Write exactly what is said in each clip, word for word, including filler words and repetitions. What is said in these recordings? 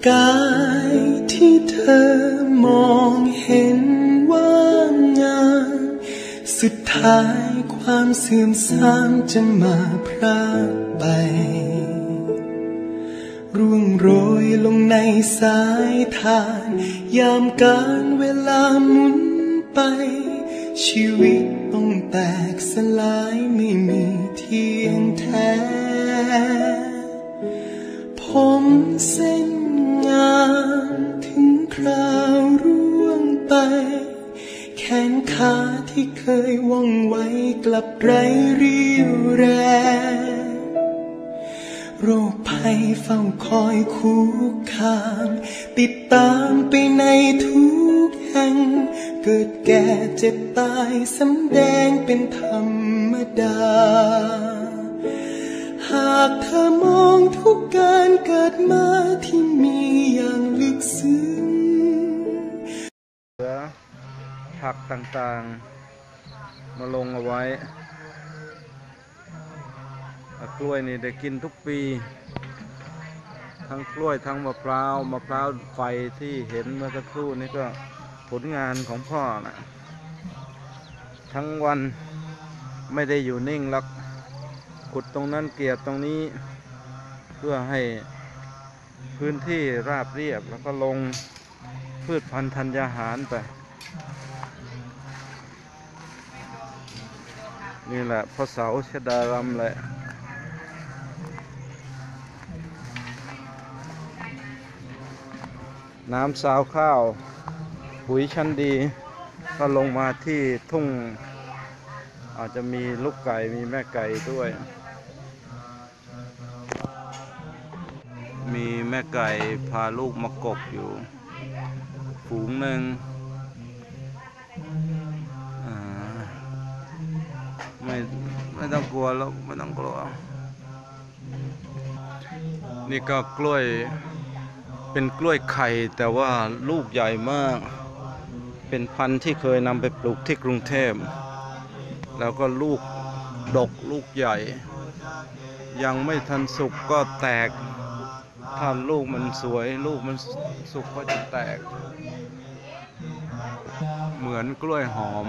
กายที่เธอมองเห็นว่างามสุดท้ายความเสื่อมทรามจะมาพรากไปร่วงโรยลงในสายทานยามการเวลาหมุนไปชีวิตต้องแตกสลายไม่มีเที่ยงแท้ผมเส้นงามถึงคราวร่วงไปแขนขาที่เคยว่องไวกลับไร้เรี่ยวแรงโรคภัยเฝ้าคอยคุกคามติดตามไปในทุกแห่งเกิดแก่เจ็บตายสำแดงเป็นธรรมดาหากเธอมองทุกการเกิดมาที่มีอย่างลึกซึ้งเหลือผักต่างๆมาลงเอาไว้กล้วยนี่ได้กินทุกปีทั้งกล้วยทั้งมะพร้าวมะพร้าวไฟที่เห็นเมื่อสักครู่นี้ก็ผลงานของพ่อนะทั้งวันไม่ได้อยู่นิ่งหรอกขุดตรงนั้นเกี่ยตรงนี้เพื่อให้พื้นที่ราบเรียบแล้วก็ลงพืชพันธุ์ธัญญาหารไปนี่แหละพ่อเสาชดารำแหละน้ำซาวข้าวปุ๋ยชั้นดีก็ลงมาที่ทุ่งอาจจะมีลูกไก่มีแม่ไก่ด้วยมีแม่ไก่พาลูกมากบอยู่ฝูงหนึ่งไม่ไม่ต้องกลัวแล้วไม่ต้องกลัวนี่ก็กล้วยเป็นกล้วยไข่แต่ว่าลูกใหญ่มากเป็นพันธุ์ที่เคยนำไปปลูกที่กรุงเทพแล้วก็ลูกดกลูกใหญ่ยังไม่ทันสุกก็แตกถ้าลูกมันสวยลูกมันสุกก็จะแตกเหมือนกล้วยหอม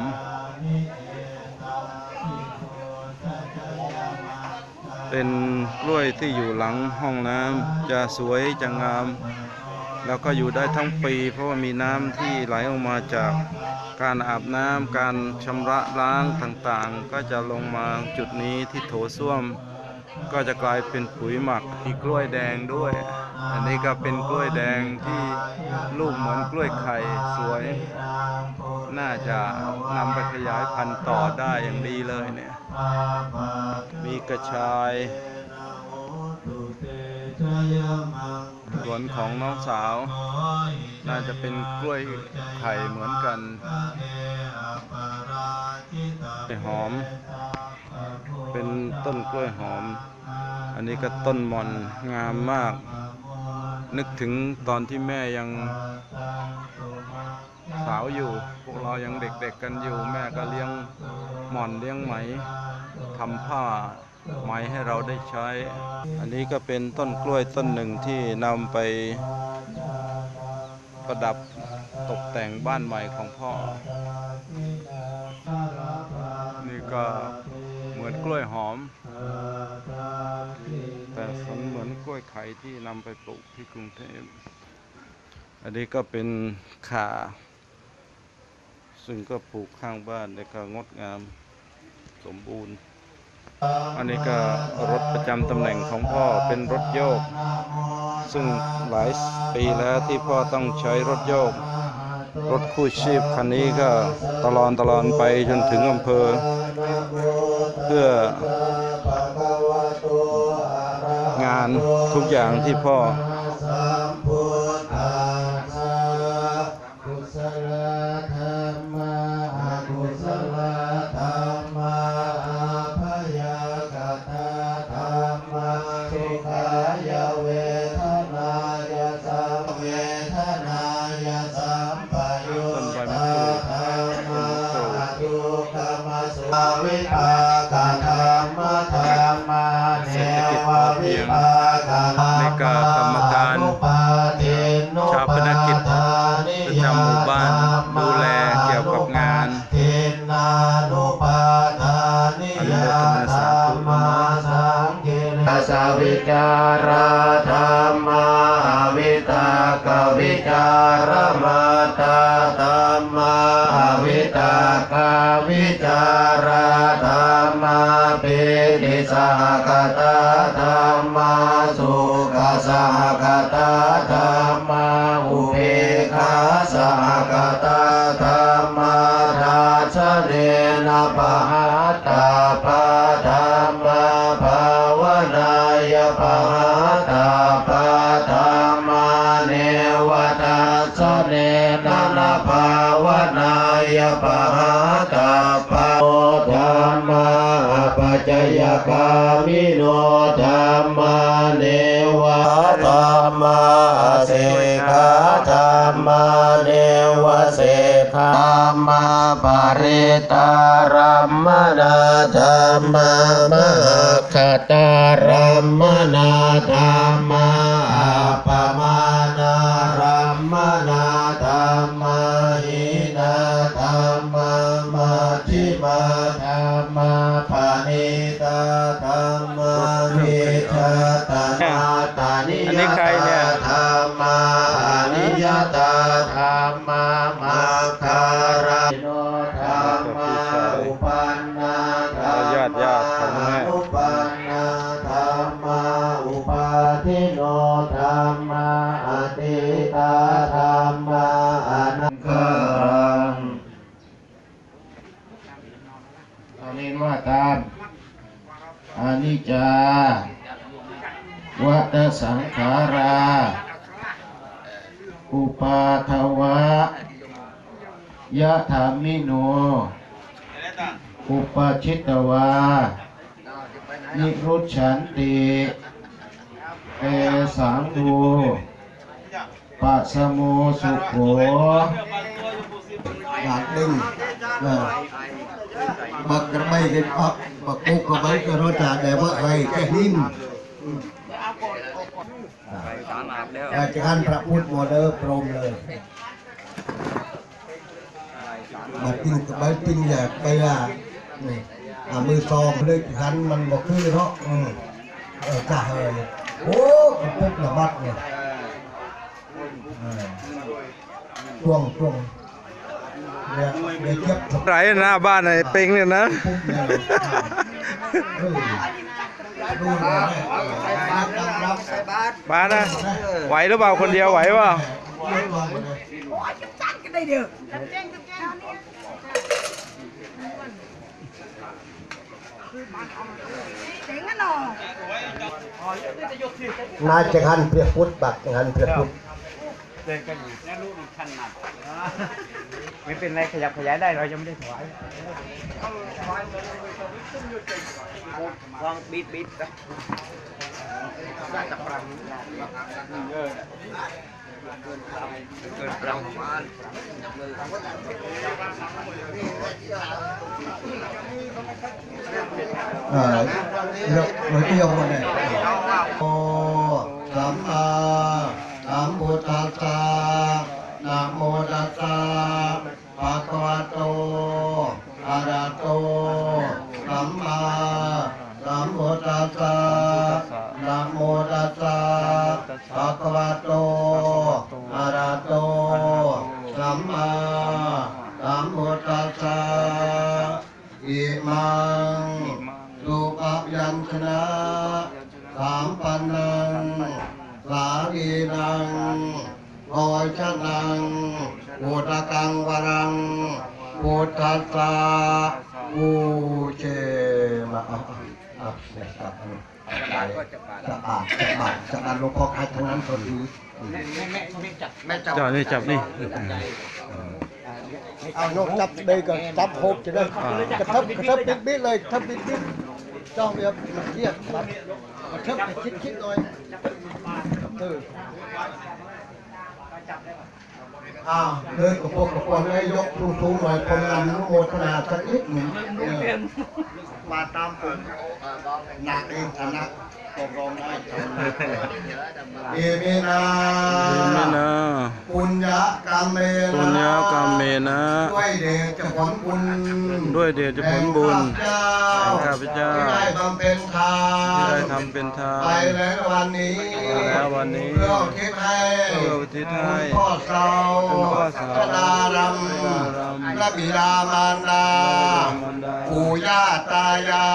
เป็นกล้วยที่อยู่หลังห้องน้ำจะสวยจะงามแล้วก็อยู่ได้ทั้งปีเพราะว่ามีน้ำที่ไหลออกมาจากการอาบน้ำการชำระล้างต่างๆก็จะลงมาจุดนี้ที่โถส้วมก็จะกลายเป็นปุ๋ยหมักมีกล้วยแดงด้วยอันนี้ก็เป็นกล้วยแดงที่ลูกเหมือนกล้วยไข่สวยน่าจะนำไปขยายพันธุ์ต่อได้อย่างดีเลยเนี่ยมีกระชายสวนของน้องสาวน่าจะเป็นกล้วยไข่เหมือนกันหอมเป็นต้นกล้วยหอมอันนี้ก็ต้นหม่อนงามมากนึกถึงตอนที่แม่ยังสาวอยู่พวกเรายังเด็กๆกันอยู่แม่ก็เลี้ยงหม่อนเลี้ยงไหมทำผ้าไหมให้เราได้ใช้อันนี้ก็เป็นต้นกล้วยต้นหนึ่งที่นำไปประดับตกแต่งบ้านใหม่ของพ่อนี่ก็เหมือนกล้วยหอมแต่สันเหมือนกล้วยไข่ที่นำไปปลูกที่กรุงเทพอันนี้ก็เป็นข่าซึ่งก็ปลูกข้างบ้านแล้วก็งดงามสมบูรณ์อันนี้ก็รถประจำตำแหน่งของพ่อเป็นรถโยกซึ่งหลายปีแล้วที่พ่อต้องใช้รถโยกรถคู่ชีพคันนี้ก็ตลอดตลอดไปจนถึงอำเภอเพื่องานทุกอย่างที่พ่อวิภากธรรมธรรมาเนววิภากธรรมในการกรรมการสวิจารธรรมาวิตากวิจารมาตาธรรมาวิตากวิจารธรรมาปิติสหคตาธรรมาสุขสหคตาธรรมาอุเบกขาสหคตาธรรมาราชเดนะปะหัตตาปะธรรมาภาวนายปะหัตตาปะธรรมาเนวตัสสะเนนะนะภาวนายปะหัตตาปะโอธรรมาปัจจยกามิโนธรรมาเนวะธรรมาเสกาธรรมาเนวะเสกาธรรมาปริตารัมมนาธรรมามหคตารัมมนาธรรมาอัปปมานารัมมนาธรรมาหินาธรรมามัชฌิมาธรรมาปานิตาธรรมาวิชาตานาตานิยตาธรรมาอนิยตาธรรมามัคคาราโนธรรมาอุปันนาธรรมาอุปันนาธรรมาอุปาทิโนธรรมาอติตาธรรมาอนังคารังอันนี้ว่าตามอนิจจาวัฏสังขาราอุปาทวะยะธรรมิโนอุปชิตวานิรุชันติเอสังโฆปัสสโมสุโขอยากดึงบักกระไม่เด็ดอักบักกุกกระไม่กระโดดจ่าเดี๋ยวว่าไอ้แค่นิ่มอาจารย์พระพุทธโมเดอร์พรมเลยมาปิ้งกับใบปิ้งอยากไปอ่ะอ่ามือซองเลยขันมันบอกคือเนาะเออเออจ่าเลยโอ้กระปุกระบัดเนี่ยช่วงช่วงเนี่ยเดี๋ยวเก็บไรหน้าบ้านไอ้เป็งเนี่ยนะบ้านนะไหวหรือเปล่าคนเดียวไหวเปล่าน่าจะหันเปรียบพุทธบักหันเปรียบพุทธไม่เป็นไรขยับขยายได้เรายังไม่ได้ถวายลองบีดบีดนะได้จับปลาเออเกินปลาประมาณเออเลือกเลือกเที่ยวมาเลยโอ้สัมมาสัมพุทธัสสะนะโมตัสสะภะคะวะโตอะระหะโตสัมมาสัมพุทธัสสะนะโมตัสสะภะคะวะโตอะระหะโตสัมมาสัมพุทธัสสะอิมังสุปยัญชนะสามปันนังสาลีนังโอยชนังพุทธกังวรังพุทธัสสะอุเชมาอ่ะอ่ะเนี่ยจับจับจับอ่ะจับอ่ะจับอ่ะหลวงพ่อใครทั้งนั้นคนดีแม่จับจับนี่จับนี่เอาโยกจับđâyก่อนจับหกจะได้กระทับกระทับบิ๊กบิ๊กเลยทับบิ๊กบิ๊กจ้องเดียวมันเทียบครับกระทับคิดคิดหน่อยเอออ้าวเดินกับพวกกับคนให้ยกสูงๆหน่อยคนนำนุโมทนาสักนิดหนึ่งมาตามผมหนักเองฐานะตกลงได้ทำเอเมนาเอเมนาปุญญกรรมเมนะปุญญากรรมเมนะด้วยเดชจะผลบุญด้วยเดชจะผลบุญแห่งข้าพเจ้าที่ได้บำเพ็ญทานที่ได้ทำเป็นทานไปแล้ววันนี้ไปแล้ววันนี้เพื่ออุทิศให้เพื่ออุทิศให้พ่อเสาคุณพ่อเสาพระดารำพระบิดามารดามารดาปู่ย่าตายาย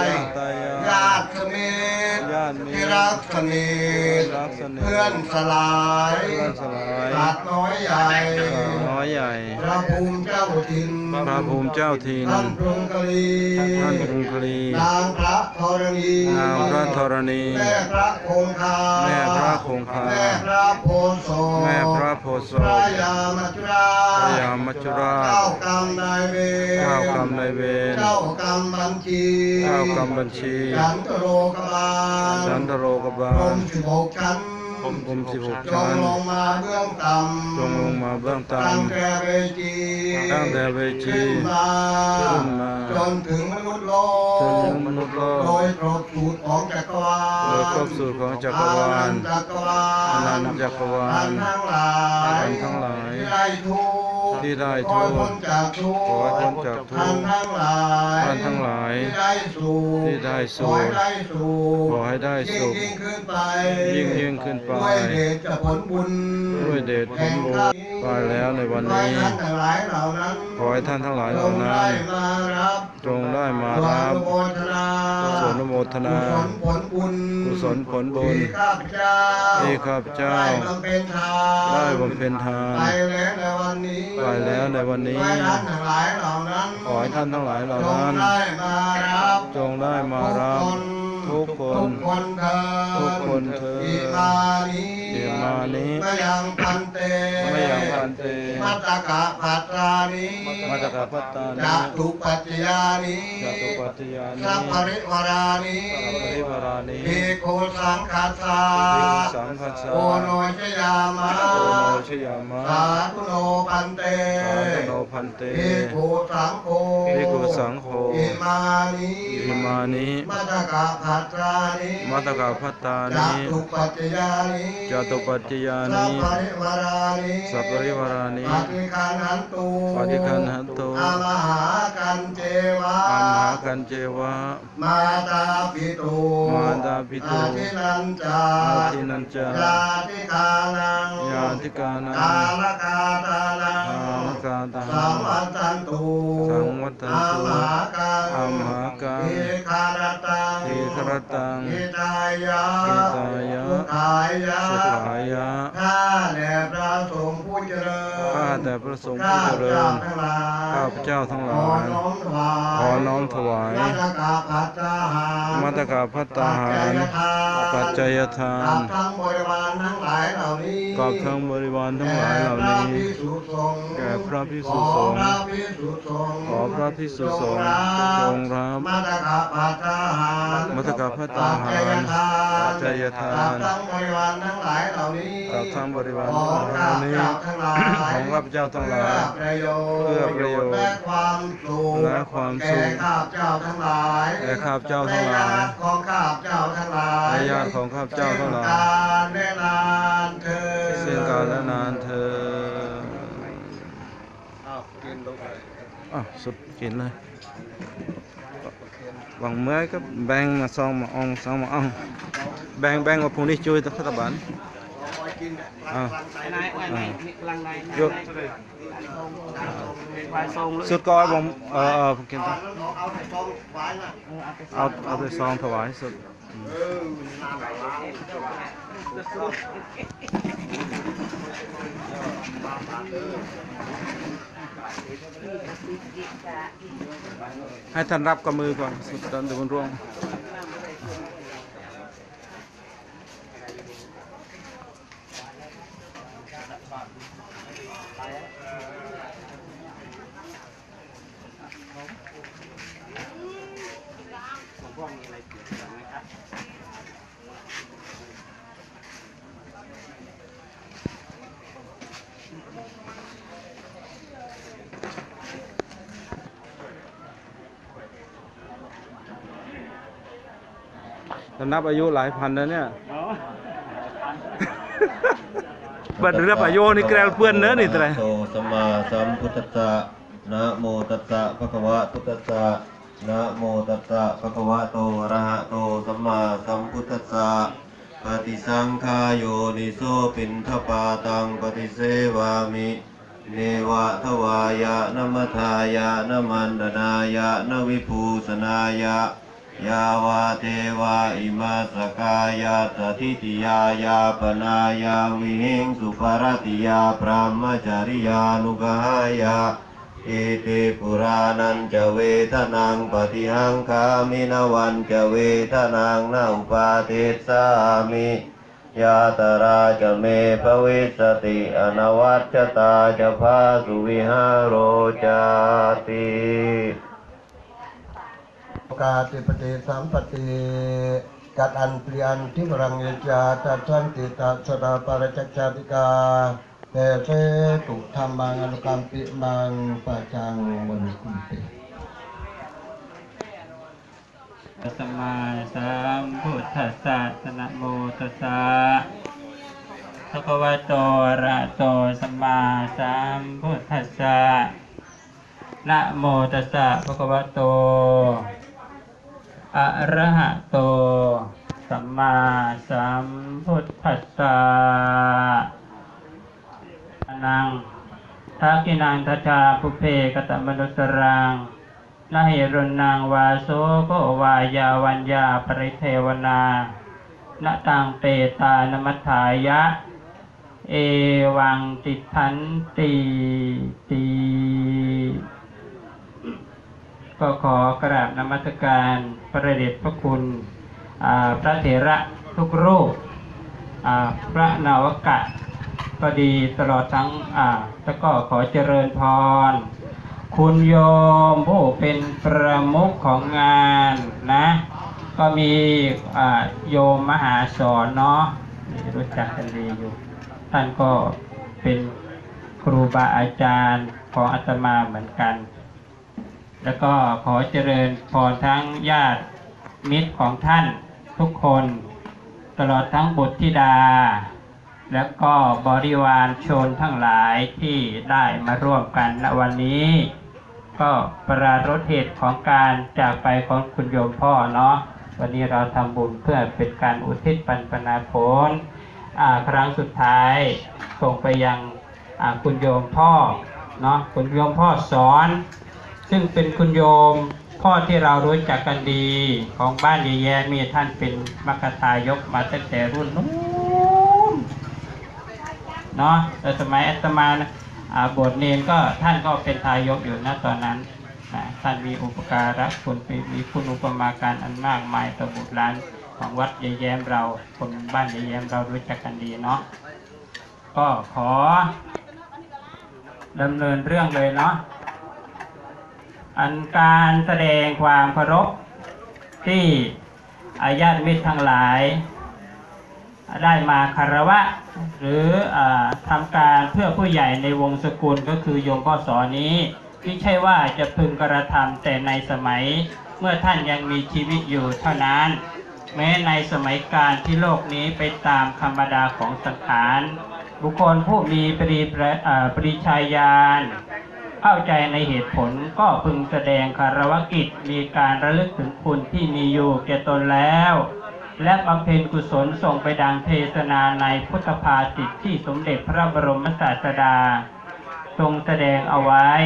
ตายายญาติมิตรญาติมิตรที่รักสนิทรักสนิทเพื่อนสลายเพื่อนสลายสัตว์น้อยใหญ่น้อยใหญ่พระภูมิเจ้าถิ่นพระภูมิเจ้าถิ่นท่านกรุงกลีท่านกรุงคลีนางพระธรณีนางพระธรณีแม่พระคงคาแม่พระคงคาแม่พระโพธิ์โสแม่พระโพธิ์โสพระยามัจจุราพระยามัจจุราชเจ้ากรรมนายเวรเจ้ากรรมนายเวรเจ้ากรรมบัญชีเจ้ากรรมบัญชีฉันตโรกบาลฉันทโรกบาพรลหมสิบหกชั้นผมผมสิบหกจชั้งนลงมาเบื้องต่ำจงลงมาเบื้องต่ตั้งแต่เวจีตั้งแต่เวทีขึ้นมาขึ้นมาจนถึงมนุษย์โลำจนกถึงมนุษย์โลโดกยครบสูตรของจักรวาลโดยครบสูตรของจักรวาลอนันตจักรวาลอนันตจักรวาลท่านทั้งหลายท่านทั้งหลายที่ได้ทุกข์ที่ได้ทุขอกข์ให้พ้นจากทุกข์ขอให้พ้นจากทุกข์ท่านทั้งหลายท่านทั้งหลายที่ได้สุขที่ได้สุขขอให้ได้สุขขอให้ได้สุขยิ่งยิ่งขึ้นไปยิ่งยิ่งขึ้นไปด้วยเดชจะผลบุญด้วยเดชผลบุญไปแล้วในวันนี้ขอให้ท่านทั้งหลายเหล่านั้นขอให้ท่านทั้งหลายเหจล่าง นั้ได้นมารับจงได้มาส่วนรับอนุโมทนาส่วนอนุโมทนากุศลผลบุญกุศลผลบุญที่ข้าพเจ้าที่ข้าพเจ้าได้บำเพ็ญทานได้บำเพ็ญทานไปแล้วในวันนี้ไปแล้วในวันนี้ขอให้ท่านทั้งหลายเหล่านั้นขอให้ท่านทั้งหลายเหล่าจงนั้นได้มารับจงได้มารับทุกคนทุกคนเถิดทุกคนเถิดอิมานิอิมานิมะยังพันเตมะยังพันเตมัตตกะปัตตานิมัตตกพัตตานิจตุปัจจยานิจตุปัตติยานิสัพปริวารานิสัพปริวารานิภิกขุสังฆัสสะภิกขุสังฆัสสะโอโนชยามะโอโนชยามะสาธุโนพันเตสาธุโนพันเตภิกขุสังโฆภิกขุสังโฆอิมานิอิมานิมัตตกะปัตตานิมัตตกพัตตาจนิตุปัจจยานิจตุปัตติยาสันิพปริวารานิสัพปริวารานิปฏิคันหันตุปฏิคันหันตุอามหากันเจวะอัมหากันเจวะมาตาปิตุมาตาปิตุอาทินันจาอาทินันจาญาติกานังญาติกานังกาลกาตานังกาลกาตังสังวัตันตุสังวัตันตุอามหากังอัมหากังอิคารตังทีครตังอิตายะอิตายะสุขายะสุขายะข้าแด่พระสงฆ์ผู้เจริญข้าแต่พระสงฆ์ผู้เจริญ ข้าพเจ้าทั้งหลายขอน้อมถวายขอน้อมถวายมัตตกะพัตตาหารมัตตกพัตตาหาร ปัจจัยทากับนทั้งบริวารทั้งหลายเหล่านี้กับทั้งบริวารทั้งหลายเหล่านี้ แก่พระภิกษุสงฆ์ขอพระภิกษุสงฆ์ขอพระภิกษุสงฆ์จงรับมัตตกะพัตตาหารมัตตกพัตตาหาร ปัจจัยทานกับทั้งบริวารทั้งหลายเหล่านี้กับทั้งบริวารขอทั้งหลายเหล่านี้ข้าพเจ้าทั้งหลายของข้าพเจ้าทั้งหลายเพื่อประโยชน์เพื่อประโยชน์และความสุขและความสุขแก่ข้าพเจ้าทั้งหลายแก่ข้าพเจ้าทั้งหลายและญติของข้าพเจ้าทั้งหลายและญาติของข้าพเจ้าทั้งหลายสิ้นกาลและนานเธอสิ้นกาลและนานเธออ้าวกินลงไปอ่ะสุดกินเลยหวังเมื่อก็แบ่งมาซองมาอองซองมาอองแบ่งแบ่งว่าพรุ่งนี้ช่วยรัฐบาลอ่านายนายนี่กำลังนายยกวายทรงเลยสุดก้อยผมเออเออผมกินต่อเอาใส่ซองไว้นะเอาเอาไปซองถวายสุดเออน้ำไหลมาให้ท่านรับกับมือก่อนสุดดันเดี๋ยวมันร่วงถ้านับอายุหลายพันแล้วเนี่ยบัดเรือประโยนี่แกลเพื่อนเนื้อนี่แต่โตสัมมาสัมพุทธัสสะนะโมตัสสะภะคะวะโตตัสสะนะโมตัสสะภะคะวะโตอะระหะโตสัมมาสัมพุทธัสสะปฏิสังขายโยนิโสปินทปาตังปฏิเสวามิเนวะทวายะนมัทายะนมันดนายะนวิภูสนายะยาวาเทวาอิมาสกายาตติติยายาปนายาวิหิงสุปารติยาพรหมจาริยานุกายาอิติปุรานันจะเวทนังปฏิหังคามินวันจะเวทนังนาอุปาเทสามิยาตราจะเมภวิสติอนวัจจตาจะพาสุวิหารโรจาติกาติปฏิสัมปติกัดอันเปลี่ยนที่บรังยจาตัดสันติตัสระปรจักจาติกาเตเสตุธรรมังอนุกรรมปิมังปัจจังมนุคุติสัมมาสัมพุทธัสสะนะโมตัสสะภะคะวะโตอะระหะโตสัมมาสัมพุทธัสสะนะโมตัสสะภะคะวะโตอะระหะโตสัมมาสัมพุทธัสสะนังทักขินังทัจจาภุเพกตมนุสรังนาเหรุนังวาโสโกวายาวัญญาปริเทวนานะตังเปตานมัฏฐายะเอวังติทันติติก็ขอกราบนมัสการพระเดชพระคุณพระเถระทุกรูปพระนวกะก็ดีตลอดทั้งแล้วก็ขอเจริญพรคุณโยมผู้เป็นประมุขของงานนะก็มีโยมมหาสอนเนาะรู้จักกันดีอยู่ท่านก็เป็นครูบาอาจารย์ของอาตมาเหมือนกันแล้วก็ขอเจริญพรทั้งญาติมิตรของท่านทุกคนตลอดทั้งบุตรธิดาแล้วก็บริวารชนทั้งหลายที่ได้มาร่วมกันณวันนี้ก็ปรารภเหตุของการจากไปของคุณโยมพ่อเนาะวันนี้เราทำบุญเพื่อเป็นการอุทิศปันปนาผลครั้งสุดท้ายส่งไปยังคุณโยมพ่อเนาะคุณโยมพ่อสอนซึ่งเป็นคุณโยมพ่อที่เรารู้จักกันดีของบ้านยายแย้มีท่านเป็นมคทายกมาตั้งแต่รุ่นนู้นเนาะแต่สมัยอาตมาบวชเนรก็ท่านก็เป็นทายกอยู่ณตอนนั้นท่านมีอุปการะคุณมีคุณอุปมาการอันมากมายต่อบุตรหลานของวัดยายแย้มเราคนบ้านยายแย้มเรารู้จักกันดีเนาะก็ขอดำเนินเรื่องเลยเนาะอันการแสดงความเคารพที่ญาติมิตรทั้งหลายได้มาคารวะหรืออทำการเพื่อผู้ใหญ่ในวงศกุลก็คือโยมพ่อสอนี้ที่ใช่ว่าจะพึงกระทำแต่ในสมัยเมื่อท่านยังมีชีวิตอยู่เท่านั้นแม้ในสมัยการที่โลกนี้ไปตามธรรมดาของสังขารบุคคลผู้มีปริปริชาญาณเข้าใจในเหตุผลก็พึงแสดงคารวะกิจมีการระลึกถึงคุณที่มีอยู่แก่ตนแล้วและบำเพ็ญกุศลส่งไปดังเทศนาในพุทธภาษิตที่สมเด็จพระบรมศาสดาทรงแสดงเอาไว้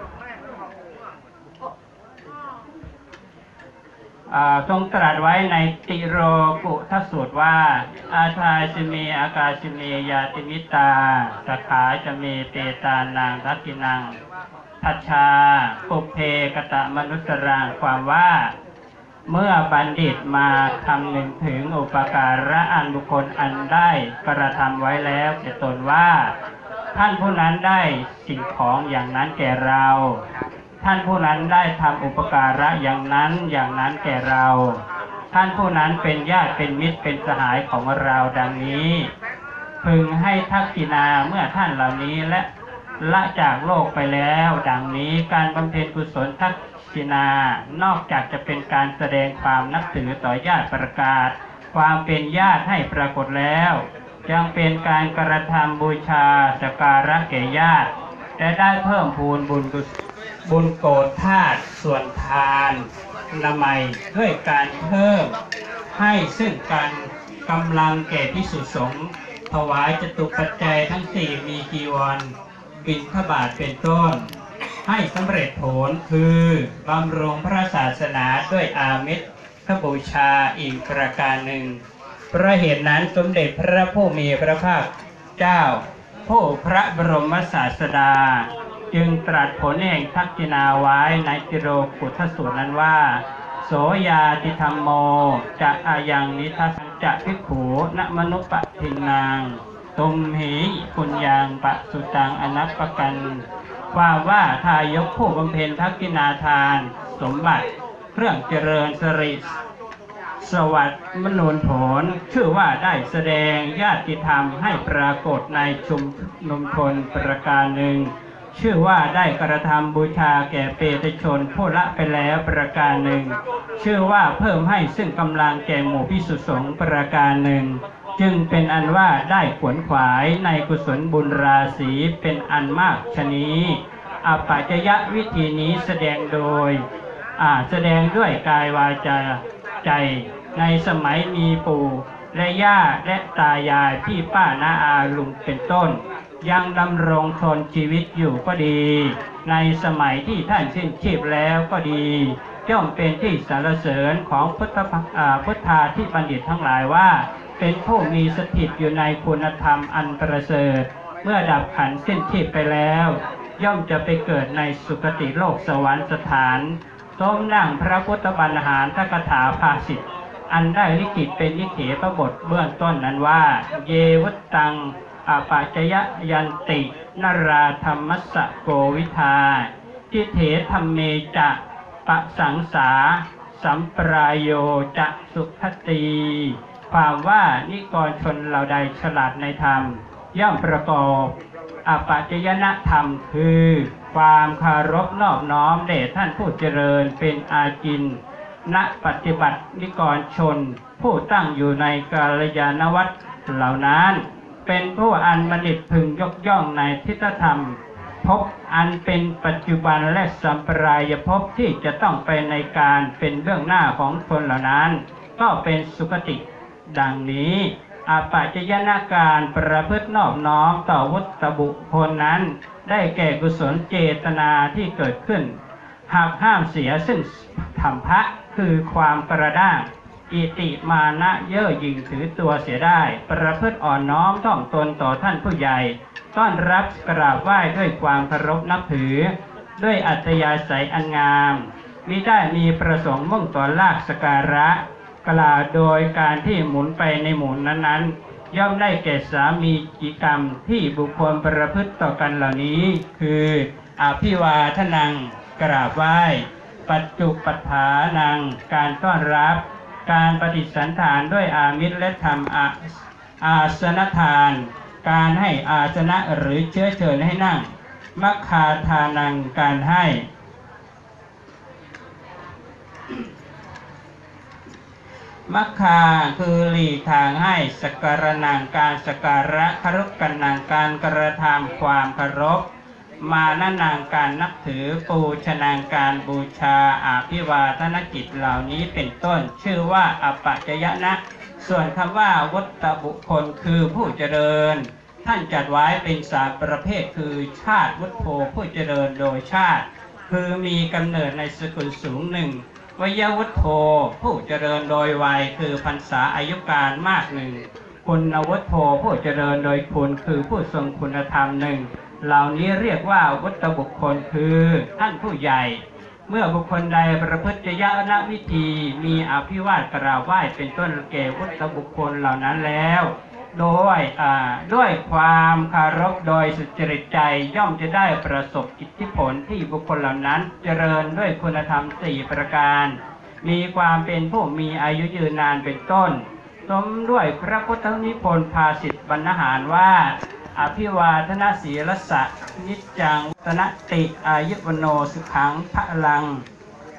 ทรงตรัสไว้ในติโรกุทสูตรว่าอาทาชิเมอากาชิเมยาติมิตาสขาจะเมเปตานางทักกินังทัชชาปุเพกตมนุสรังความว่าเมื่อบัณฑิตมาคำนึงถึงอุปการะอันบุคคลอันได้กระทำไว้แล้วแก่ตนว่าท่านผู้นั้นได้สิ่งของอย่างนั้นแก่เราท่านผู้นั้นได้ทำอุปการะอย่างนั้นอย่างนั้นแก่เราท่านผู้นั้นเป็นญาติเป็นมิตรเป็นสหายของเราดังนี้พึงให้ทักษิณาเมื่อท่านเหล่านี้และละจากโลกไปแล้วดังนี้การบำเพ็ญกุศลทักษษิณานอกจากจะเป็นการแสดงความนับถือต่อญาติประกาศความเป็นญาติให้ปรากฏแล้วยังเป็นการกระทำบูชาสักการะแก่ญาติและได้เพิ่มพูนบุญบุญโกฏธาตุส่วนทานละไมด้วยการเพิ่มให้ซึ่งการกำลังแก่ภิกษุสงฆ์ถวายจตุปัจจัยทั้งสี่มีจีวรบิณฑบาตเป็นต้นให้สำเร็จผลคือบำรุงพระศาสนาด้วยอามิสบูชาอีกประการหนึ่งเพราะเหตุนั้นสมเด็จพระผู้มีพระภาคเจ้าผู้พระบรมศาสดาจึงตรัสผลแห่งทักษิณาไว้ในติโรกุทสูตรนั้นว่าโสยาติธรรมโมจะอายังนิทัสจะภิกขุณมนุปทินางตุมหิปุญญังปะสุตังอนัปปกันว่าว่าทายกผู้บำเพ็ญทักษิณาทานสมบัติเครื่องเจริญสริสวัสดิ์มนูนผลชื่อว่าได้แสดงญาติธรรมให้ปรากฏในชุมนุมชนประการหนึ่งชื่อว่าได้กระทำบูชาแก่เปตชนผู้ละไปแล้วประการหนึ่งชื่อว่าเพิ่มให้ซึ่งกำลังแก่หมู่ภิกษุสงฆ์ประการหนึ่งจึงเป็นอันว่าได้ขวนขวายในกุศลบุญราศีเป็นอันมากชนี้อปัจจยวิธีนี้แสดงโดยอ่าแสดงด้วยกายวาจาใจในสมัยมีปู่และย่าและตายายพี่ป้าน้าอาลุงเป็นต้นยังดำรงทนชีวิตอยู่ก็ดีในสมัยที่ท่านสิ้นชีพแล้วก็ดีย่อมเป็นที่สรรเสริญของพุทธพุทธาธิบัณฑิตทั้งหลายว่าเป็นผู้มีสถิตอยู่ในคุณธรรมอันประเสริฐเมื่อดับขันธ์สิ้นชีพไปแล้วย่อมจะไปเกิดในสุคติโลกสวรรค์สถานสมนั่งพระพุทธบรรหารทกถาภาสิทธิ์อันได้ลิขิตเป็นนิเถปบทเบื้องต้นนั้นว่าเยวัตตังอปัจจยยันตินราธรรมัสสะโกวิทาทิเถธรรมเมจะปะสังสาสัมปรายโยจะสุขตีความว่านิกรชนเหล่าใดฉลาดในธรรมย่อมประกอบอปัจจยนธรรมคือความคารพนอบน้อมแด่ท่านผู้เจริญเป็นอาจินณปฏิบัตินิกรชนผู้ตั้งอยู่ในกาลยานวัตรเหล่านั้นเป็นผู้อันบัณฑิตพึงยกย่องในทิฏฐธรรมภพอันเป็นปัจจุบันและสัมปรายภพที่จะต้องไปในการเป็นเบื้องหน้าของชนเหล่านั้นก็เป็นสุคติดังนี้อปัจจยนาการประพฤตินอบน้อมต่อวัตตบุคคลนั้นได้แก่กุศลเจตนาที่เกิดขึ้นหากห้ามเสียซึ่งธรรมภะคือความกระด้างอิติมานะเย่อหยิ่งถือตัวเสียได้ประพฤติอ่อนน้อมถ่อมตนต่อท่านผู้ใหญ่ต้อนรับกราบไหว้ด้วยความเคารพนับถือด้วยอัธยาศัยอันงามมิได้มีประสงค์มุ่งต่อลากสการะกล่าวโดยการที่หมุนไปในหมุนนั้นๆย่อมได้แก่สามีจิกรรมที่บุคคลประพฤติต่อกันเหล่านี้คืออภิวาทนังกราบไหว้ปัจจุปัฏฐานังการต้อนรับการปฏิสันถานด้วยอามิสและทำอาอาสนทานการให้อาสนะหรือเชื้อเชิญให้นั่งมัคคาทานังการให้มัคคาคือหลีกทางให้สักการะนังการสักการะคารุกันนังการกระทำความเคารพมานะนังการนับถือปูชนางการบูชาอาภิวาทนกิจเหล่านี้เป็นต้นชื่อว่าอปัจจยนะส่วนคำว่าวัตตบุคคลคือผู้เจริญท่านจัดไว้เป็นสามประเภทคือชาติวัตโธผู้เจริญโดยชาติคือมีกำเนิดในสกุลสูงหนึ่งวยวัตโธผู้เจริญโดยวัยคือพรรษาอายุการมากหนึ่งคุณวัตโธผู้เจริญโดยคุณคือผู้ทรงคุณธรรมหนึ่งเหล่านี้เรียกว่าวัตตบุคคลคือท่านผู้ใหญ่เมื่อบุคคลใดประพฤติญาณวิธีมีอภิวาทกราบไหว้เป็นต้นแก่วัตตบุคคลเหล่านั้นแล้วโดยด้วยความคารพโดยสุจริตใจย่อมจะได้ประสบอิทธิผลที่บุคคลเหล่านั้นเจริญด้วยคุณธรรมสี่ประการมีความเป็นผู้มีอายุยืนนานเป็นต้นสมด้วยพระพุทธนิพนธ์ภาสิทธิบรรณหารว่าอภิวาทนาศีลสะนิจจังตนะติอายุวโนสุขังพะลัง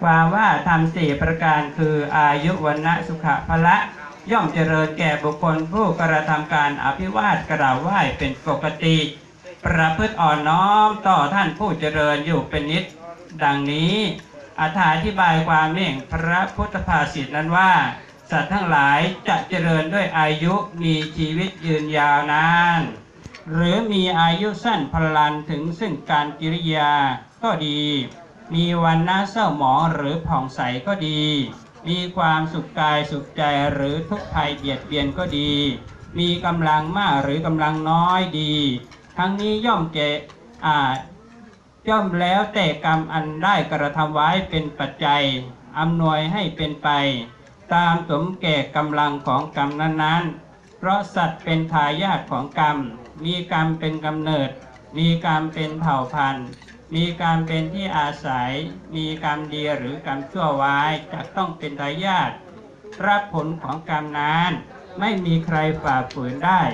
ความว่าทำสี่ประการคืออายุวันนะสุขภละย่อมเจริญแก่บุคคลผู้กระทำการอภิวาทกราบไหว้เป็นปกติประพฤติอ่อนน้อมต่อท่านผู้เจริญอยู่เป็นนิจดังนี้อธิบายความเรื่องพระพุทธภาษิตนั้นว่าสัตว์ทั้งหลายจะเจริญด้วยอายุมีชีวิตยืนยาวนานหรือมีอายุสั้นพลันถึงซึ่งการกิริยาก็ดีมีวันนะเศร้าหมองหรือผ่องใสก็ดีมีความสุขกายสุขใจหรือทุกข์ภัยเบียดเบียนก็ดีมีกำลังมากหรือกำลังน้อยดีทั้งนี้ย่อมแก่อาย่อมแล้วแต่กรรมอันได้กระทำไว้เป็นปัจจัยอำนวยให้เป็นไปตามสมแก่กำลังของกรรมนั้นๆเพราะสัตว์เป็นทายาทของกรรมมีกรรมเป็นกำเนิดมีกรรมเป็นเผ่าพันธุ์มีกรรมเป็นที่อาศัยมีกรรมดีหรือกรรมชั่วไว้จะต้องเป็นทายาทรับผลของกรรมนั้นไม่มีใครฝ่าฝืนได้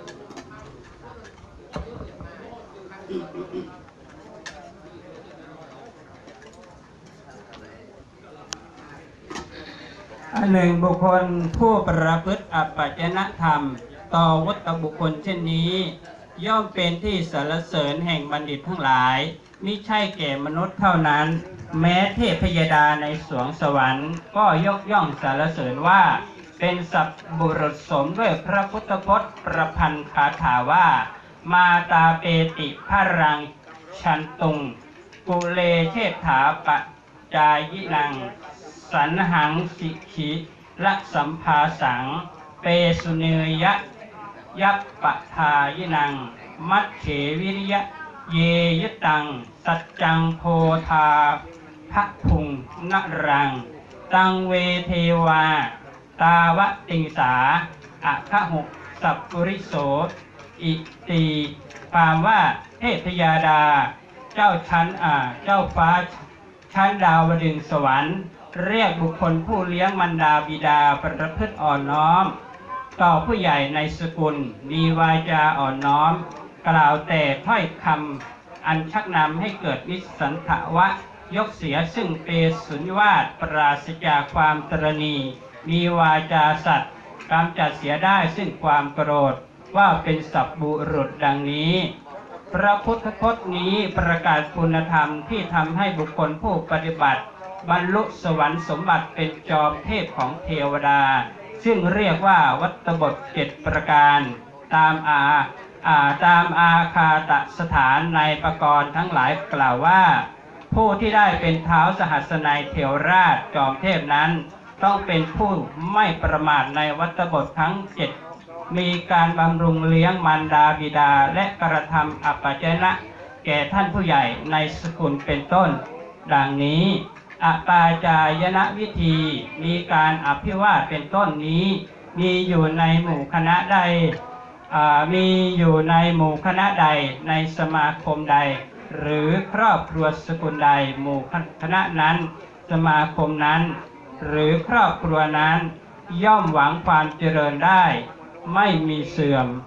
อันหนึ่งบุคคลผู้ประพฤติอปัจจนธรรมต่อวัตถุบุคคลเช่นนี้ย่อมเป็นที่สรรเสริญแห่งบัณฑิตทั้งหลายมิใช่แก่มนุษย์เท่านั้นแม้เทพยดาในสวงสวรรค์ก็ยกย่องสรรเสริญว่าเป็นสัพบุรุษสมด้วยพระพุทธพจน์ประพันธ์คาถาว่ามาตาเปติพระรังชันตุงกุเลเชษฐาปะจายินังสันหังสิขิละสัมภาสังเปสุเนยะยัปปะทายนังมัชเขวิริยะเยยตังสัจจังโพธาภพุงนรังตังเวเทวาตาวะติงสาอะคะหุสัพปุริโสอิติความว่าเทพยาดาเจ้าชั้นอ่าเจ้าฟ้าชั้นดาวดึงสวรรค์เรียกบุคคลผู้เลี้ยงมารดาบิดาประพฤติอ่อนน้อมต่อผู้ใหญ่ในสกุลมีวาจาอ่อนน้อมกล่าวแต่ถ้อยคำอันชักนำให้เกิดนิสันทวะยกเสียซึ่งเปสุญญวาทปราศจากความตรณีมีวาจาสัตย์กำจัดเสียได้ซึ่งความโกรธว่าเป็นสัพบุรุษดังนี้พระพุทธพจน์นี้ประกาศคุณธรรมที่ทำให้บุคคลผู้ปฏิบัติบรรลุสวรรค์สมบัติเป็นจอมเทพของเทวดาซึ่งเรียกว่าวัตบทเจ็ดประการตามอาอาตามอาคาตสถานในปกรณ์ทั้งหลายกล่าวว่าผู้ที่ได้เป็นเท้าสหัสนัยเทวราชจอมเทพนั้นต้องเป็นผู้ไม่ประมาทในวัตบททั้งเจ็ดมีการบำรุงเลี้ยงมารดาบิดาและกระทำอปัจจนะแก่ท่านผู้ใหญ่ในสกุลเป็นต้นดังนี้อปาจายนะวิธีมีการอภิวาทเป็นต้นนี้มีอยู่ในหมู่คณะใดมีอยู่ในหมู่คณะใดในสมาคมใดหรือครอบครัวสกุลใดหมู่คณะนั้นสมาคมนั้นหรือครอบครัวนั้นย่อมหวังความเจริญได้ไม่มีเสื่อม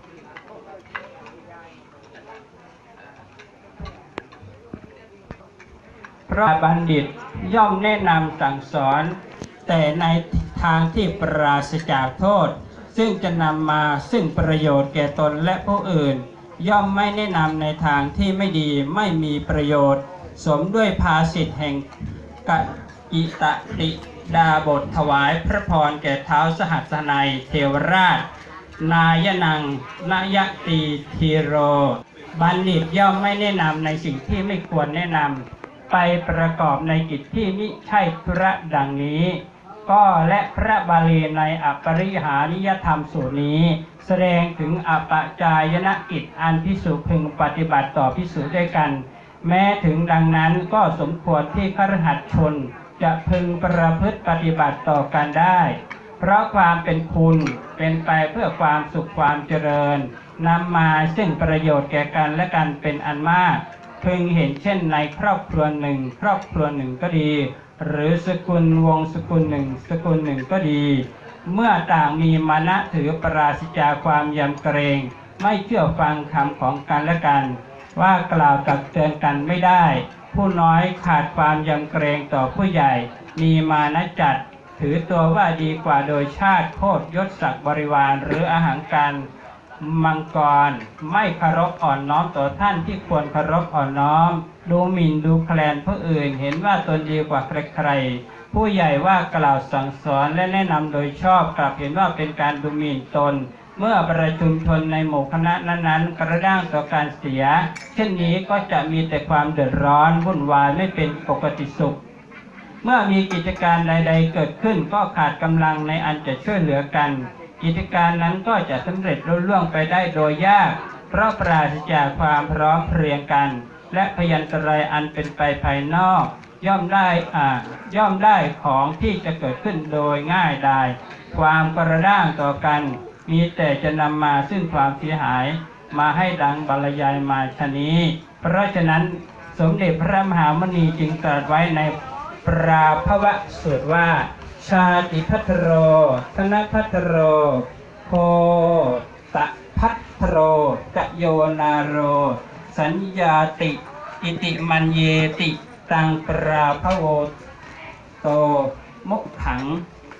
เพราะบัณฑิตย่อมแนะนำสั่งสอนแต่ในทางที่ปราศจากโทษซึ่งจะนำมาซึ่งประโยชน์แก่ตนและผู้อื่นย่อมไม่แนะนำในทางที่ไม่ดีไม่มีประโยชน์สมด้วยภาษิตแห่งกอิตติดาบทถวายพระพรแก่เท้าสหัสนัยเทวราชนายนังนายตีทีโรบัณฑิตย่อมไม่แนะนำในสิ่งที่ไม่ควรแนะนำไปประกอบในกิจที่มิใช่ธุระดังนี้ก็และพระบาลีในอปริหานิยธรรมสูตรนี้แสดงถึงอปจายนกิจอันภิกษุพึงปฏิบัติต่อภิกษุด้วยกันแม้ถึงดังนั้นก็สมควรที่คฤหัสถ์ชนจะพึงประพฤติปฏิบัติต่อกันได้เพราะความเป็นคุณเป็นไปเพื่อความสุขความเจริญนำมาซึ่งประโยชน์แก่กันและกันเป็นอันมากพึงเห็นเช่นในครอบครัวหนึ่งครอบครัวหนึ่งก็ดีหรือสกุลวงสกุลหนึ่งสกุลหนึ่งก็ดีเมื่อต่างมีมานะถือปราศจากความยำเกรงไม่เชื่อฟังคำของกันและกันว่ากล่าวตักเตือนกันไม่ได้ผู้น้อยขาดความยำเกรงต่อผู้ใหญ่มีมานะจัดถือตัวว่าดีกว่าโดยชาติโคตรยศศักดิ์บริวารหรืออาหารการมังกรไม่เคารพอ่อนน้อมต่อท่านที่ควรเคารพอ่อนน้อมดูหมิ่นดูแคลนผู้อื่นเห็นว่าตนดีกว่าใครๆผู้ใหญ่ว่ากล่าวสั่งสอนและแนะนำโดยชอบกลับเห็นว่าเป็นการดูหมิ่นตนเมื่อประชุมชนในหมู่คณะนั้นๆกระด้างต่อการเสียเช่นนี้ก็จะมีแต่ความเดือดร้อนวุ่นวายไม่เป็นปกติสุขเมื่อมีกิจการใดๆเกิดขึ้นก็ขาดกำลังในอันจะช่วยเหลือกันกิจการนั้นก็จะสำเร็จรุ่ล่วงไปได้โดยยากเพราะปราศจากความพร้อมเพรียงกันและพยันตรายอันเป็นไปภายนอกย่อมได้อ่าย่อมได้ของที่จะเกิดขึ้นโดยง่ายดายความกระด้างต่อกันมีแต่จะนำมาซึ่งความเสียหายมาให้ดังบรรยายมาชนี้เพราะฉะนั้นสมเด็จพระมหามุนีจึงตรัสไว้ในปราภวสูตรว่าชาติภัทโรธนภัทโรโคตภัทโรจโยนาโรสัญญาติอิติมันเยติตังปราภโวโตมุขขัง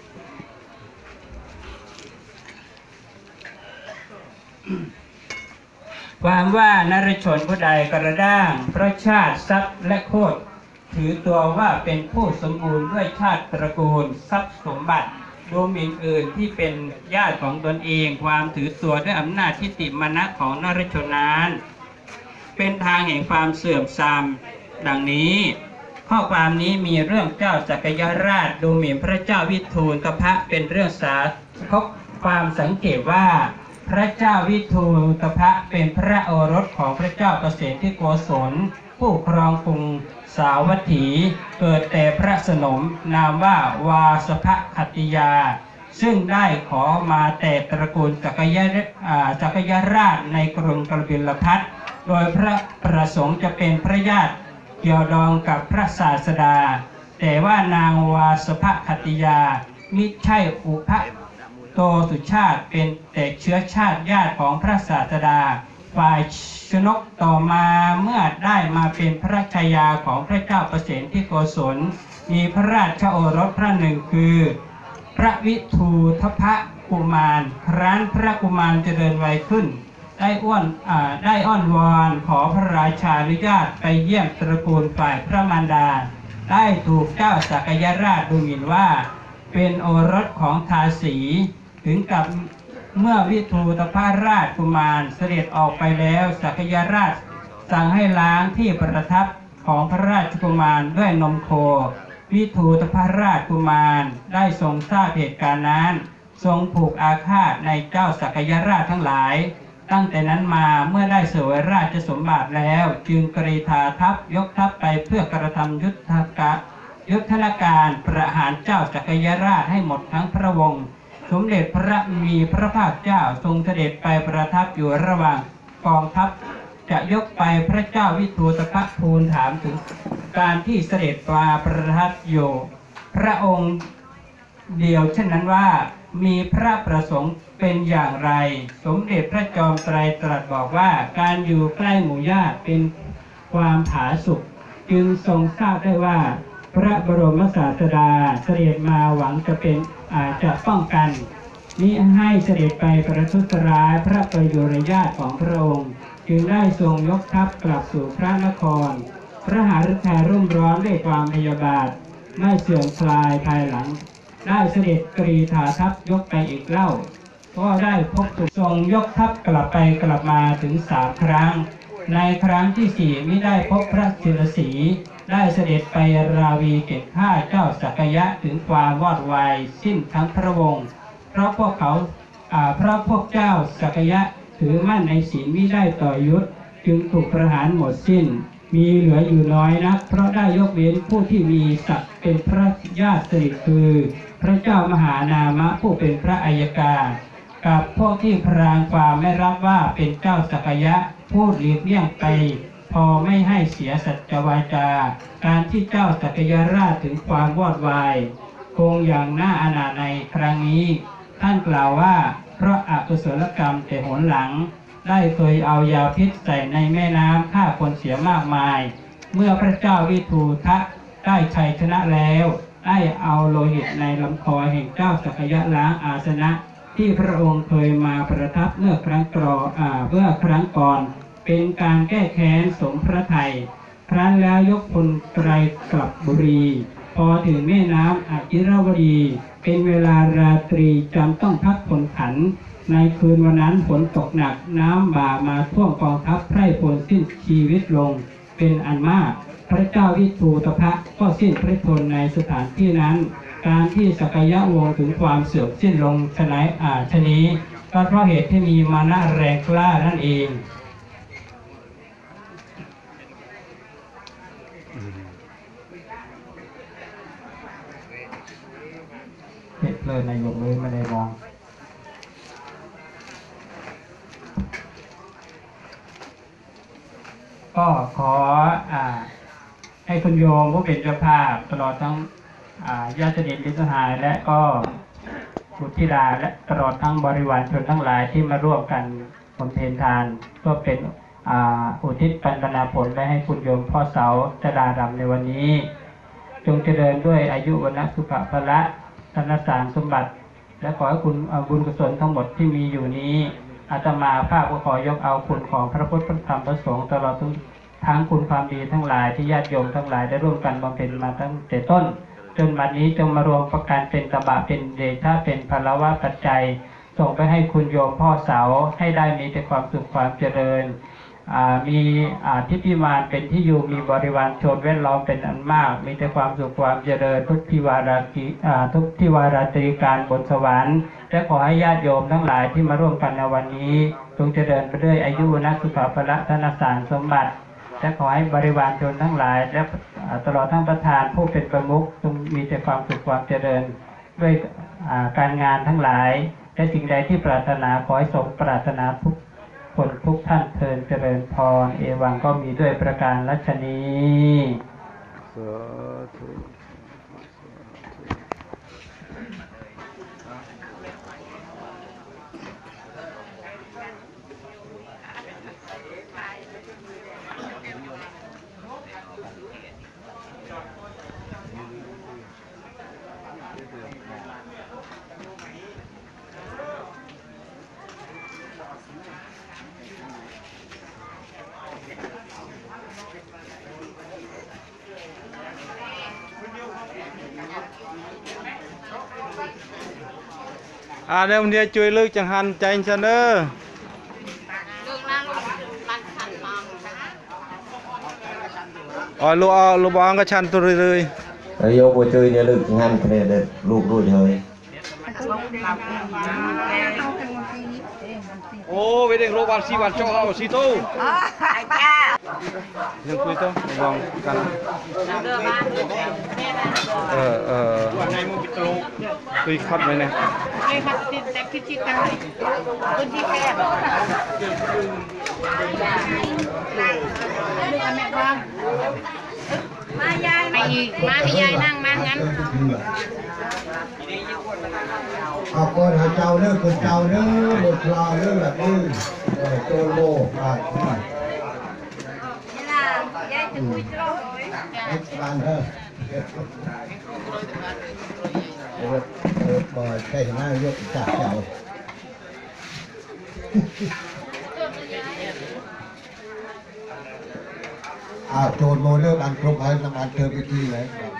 ความว่านรชนผู้ใดกระด้างเพราะชาติทรัพย์และโคตรถือตัวว่าเป็นผู้สมบูรณ์ด้วยชาติตระกูลทรัพย์สมบัติดูหมิ่นอื่นที่เป็นญาติของตนเองความถือตัวด้วยอำนาจทิฏฐิมานะของนรชนนั้นเป็นทางแห่งความเสื่อมทรามดังนี้ข้อความนี้มีเรื่องเจ้าจักรยราชดูหมิ่นพระเจ้าวิทูลกพะเป็นเรื่องสาคบความสังเกตว่าพระเจ้าวิทูลกพะเป็นพระโอรสของพระเจ้าเกษมที่โกศลผู้ครองกรุงสาวัตถีเกิดแต่พระสนมนามว่าวาสภคัตติยาซึ่งได้ขอมาแต่ตระกูลจักรยจักรยราชในกรุงกบิลพัสโดยพระประสงค์จะเป็นพระญาติเกี่ยวดองกับพระศาสดาแต่ว่านางวาสภคัตติยามิใช่อุปโตสุชาติเป็นแต่เชื้อชาติญาติของพระศาสดาฝ่ายชนกต่อมาเมื่อได้มาเป็นพระชายาของพระเจ้าประเสนที่โกศลมีพระราชโอรสพระหนึ่งคือพระวิทูทพกุมารครั้นพระกุมารเจริญวัยขึ้นได้อ้อนอ่าได้อ้อนวอนขอพระราชาอนุญาตไปเยี่ยมตระกูลฝ่ายพระมารดาได้ถูกเจ้าสักยราชดูหมิ่นว่าเป็นโอรสของทาสีถึงกับเมื่อวิทูตภราชกุมารเสด็จออกไปแล้วสักยราชสั่งให้ล้างที่ประทับของพระราชกุมารด้วยนมโควิทูตภราชกุมารได้ทรงทราบเหตุการณ์นั้นทรงผูกอาฆาตในเจ้าสักยราชทั้งหลายตั้งแต่นั้นมาเมื่อได้เสวยราชสมบัติแล้วจึงกรีธาทัพยกทัพไปเพื่อกระทำยุทธกะยุทธนาการประหารเจ้าสักยราชให้หมดทั้งพระวงศ์สมเด็จพระมีพระภาคเจ้าทรงเสด็จไปประทับอยู่ระหว่างกองทัพจะยกไปพระเจ้าวิทูตภทูลถามถึงการที่เสด็จมาประทับอยู่พระองค์เดียวเช่นนั้นว่ามีพระประสงค์เป็นอย่างไรสมเด็จพระจอมไตรตรัสบอกว่าการอยู่ใกล้หมู่ญาติเป็นความผาสุกจึงทรงทราบได้ว่าพระบรมศาสดาเสด็จมาหวังจะเป็นอาจจะป้องกันมิให้เสด็จไปประทุษร้ายพระประยุรญาติของพระองค์จึงได้ทรงยกทัพกลับสู่พระนครพระหฤทัยรุ่มร้อนด้วยความพยาบาทไม่เสื่อมคลายภายหลังได้เสด็จกรีธาทัพยกไปอีกเล่าก็ได้พบทรงยกทัพกลับไปกลับมาถึงสามครั้งในครั้งที่สี่มิได้พบพระศิรสีได้เสด็จไปราวีเก็บฆ่าเจ้าสักยะถึงความวอดวายสิ้นทั้งพระวงศ์เพราะพวกเขาเพราะพวกเจ้าสักยะถือมั่นในศีลมิได้ต่อยุทธจึงถูกประหารหมดสิ้นมีเหลืออยู่น้อยนักเพราะได้ยกเว้นผู้ที่มีศักดิ์เป็นพระญาติสนิทคือพระเจ้ามหานามะผู้เป็นพระอัยการกับพวกที่พรางความไม่รับว่าเป็นเจ้าสักยะพูดหลีกเลี่ยงไปพอไม่ให้เสียสัจวาจาการที่เจ้าสักยราชถึงความวอดวายคงอย่างน่าอนาถในครั้งนี้ท่านกล่าวว่าเพราะอกุศลกรรมแต่หนหลังได้เคยเอายาพิษใส่ในแม่น้ำฆ่าคนเสียมากมายเมื่อพระเจ้าวิทูทะได้ชัยชนะแล้วได้เอาโลหิตในลำคอแห่งเจ้าสักยะล้างอาสนะที่พระองค์เคยมาประทับเมื่อครั้งกรออ่าเมื่อครั้งก่อนเป็นการแก้แค้นสมพระทัยครั้นแล้วยกพลไตรกลับบุรีพอถึงแม่น้ำอจิรวดีเป็นเวลาราตรีจำต้องพักผ่อนผันในคืนวันนั้นฝนตกหนักน้ำบ่ามาท่วมกองทัพไพร่พลสิ้นชีวิตลงเป็นอันมากพระเจ้าวิทูตภะก็สิ้นพระชนม์ในสถานที่นั้นการที่สักยะวงศ์ถึงความเสื่อมสิ้นลงฉะนั้นอาชนี้ก็เพราะเหตุที่มีมานะแรงกล้านั่นเองเห็นเลยนายกเลยไม่ได้มองก็ขออ่าให้คุณโยมผู้เป็นเจ้าภาพตลอดทั้งญาติสนิทมิตรสหายและก็บุตรธิดาและตลอดทั้งบริวารชนทั้งหลายที่มาร่วมกันบำเพ็ญทานเพื่อเป็นอุทิศปันนาผลและให้คุณโยมพ่อเสาจดาดำในวันนี้จงเจริญด้วยอายุวนะสุขภละธนสารสมบัติและขอให้คุณบุญกุศลทั้งหมดที่มีอยู่นี้อาตมาภาพก็ขอยกเอาคุณของพระพุทธพระธรรมพระสงฆ์ตลอดทั้งคุณความดีทั้งหลายที่ญาติโยมทั้งหลายได้ร่วมกันบำเพ็ญมาตั้งแต่ต้นจนบัดนี้จงมารวมประการเป็นตบะเป็นเดชะเป็นพลวะปัจจัยส่งไปให้คุณโยมพ่อเสาให้ได้มีแต่ความสุขความเจริญมีทิพย์มารเป็นที่อยู่มีบริวารชนแวดล้อมเป็นอันมากมีแต่ความสุขความเจริญทุกทิวารากิทุกทิวาราตรีการบนสวรรค์และขอให้ญาติโยมทั้งหลายที่มาร่วมกันในวันนี้จงเจริญไปด้วยอายุวนะสุขภละธนสารสมบัติและขอให้บริวารชนทั้งหลายและตลอดทั้งประธานผู้เป็นประมุขจงมีแต่ความสุขความเจริญด้วยการงานทั้งหลายและสิ่งใดที่ปรารถนาขอให้สมปรารถนาทุกคนทุกท่านเทินเจริญพรเอวังก็มีด้วยประการรัชนีสาธุอ่าเดี๋ยวเดี๋ยวช่วยเลือกจังหันใจฉันเด้ออ๋อลูกอ๋อลูกบอลก็ชันตัวเลยโยมช่วยเนี่ยเลือกจังหันคะแนนเด็ดลูกรู้เลยโอ้ไปเด็กโรงพยาบาลสีวันโจ้เอาสีตู้ยังคุยต่อลองกันเออเออคุยคัดไหมเนี่ยคุยคัดติดแต่คิดชิดกันคนที่แคบลูกแม่บ้างมายายมาอีกมาให้ยายนั่งมางั้นเอาคนหาเจ้าเลิกคนเจ้าเลิกหมดลาเลิกแบบนี้โจรโลอ่ะนี่ล่ะยายจะคุยจะร้องเลยบ้านเถอะเออเออบ่อยใช่ไหมยกจากเจ้าอ้าวโจรโมเลิกอันครบให้นำอันเธอไปที่ไหน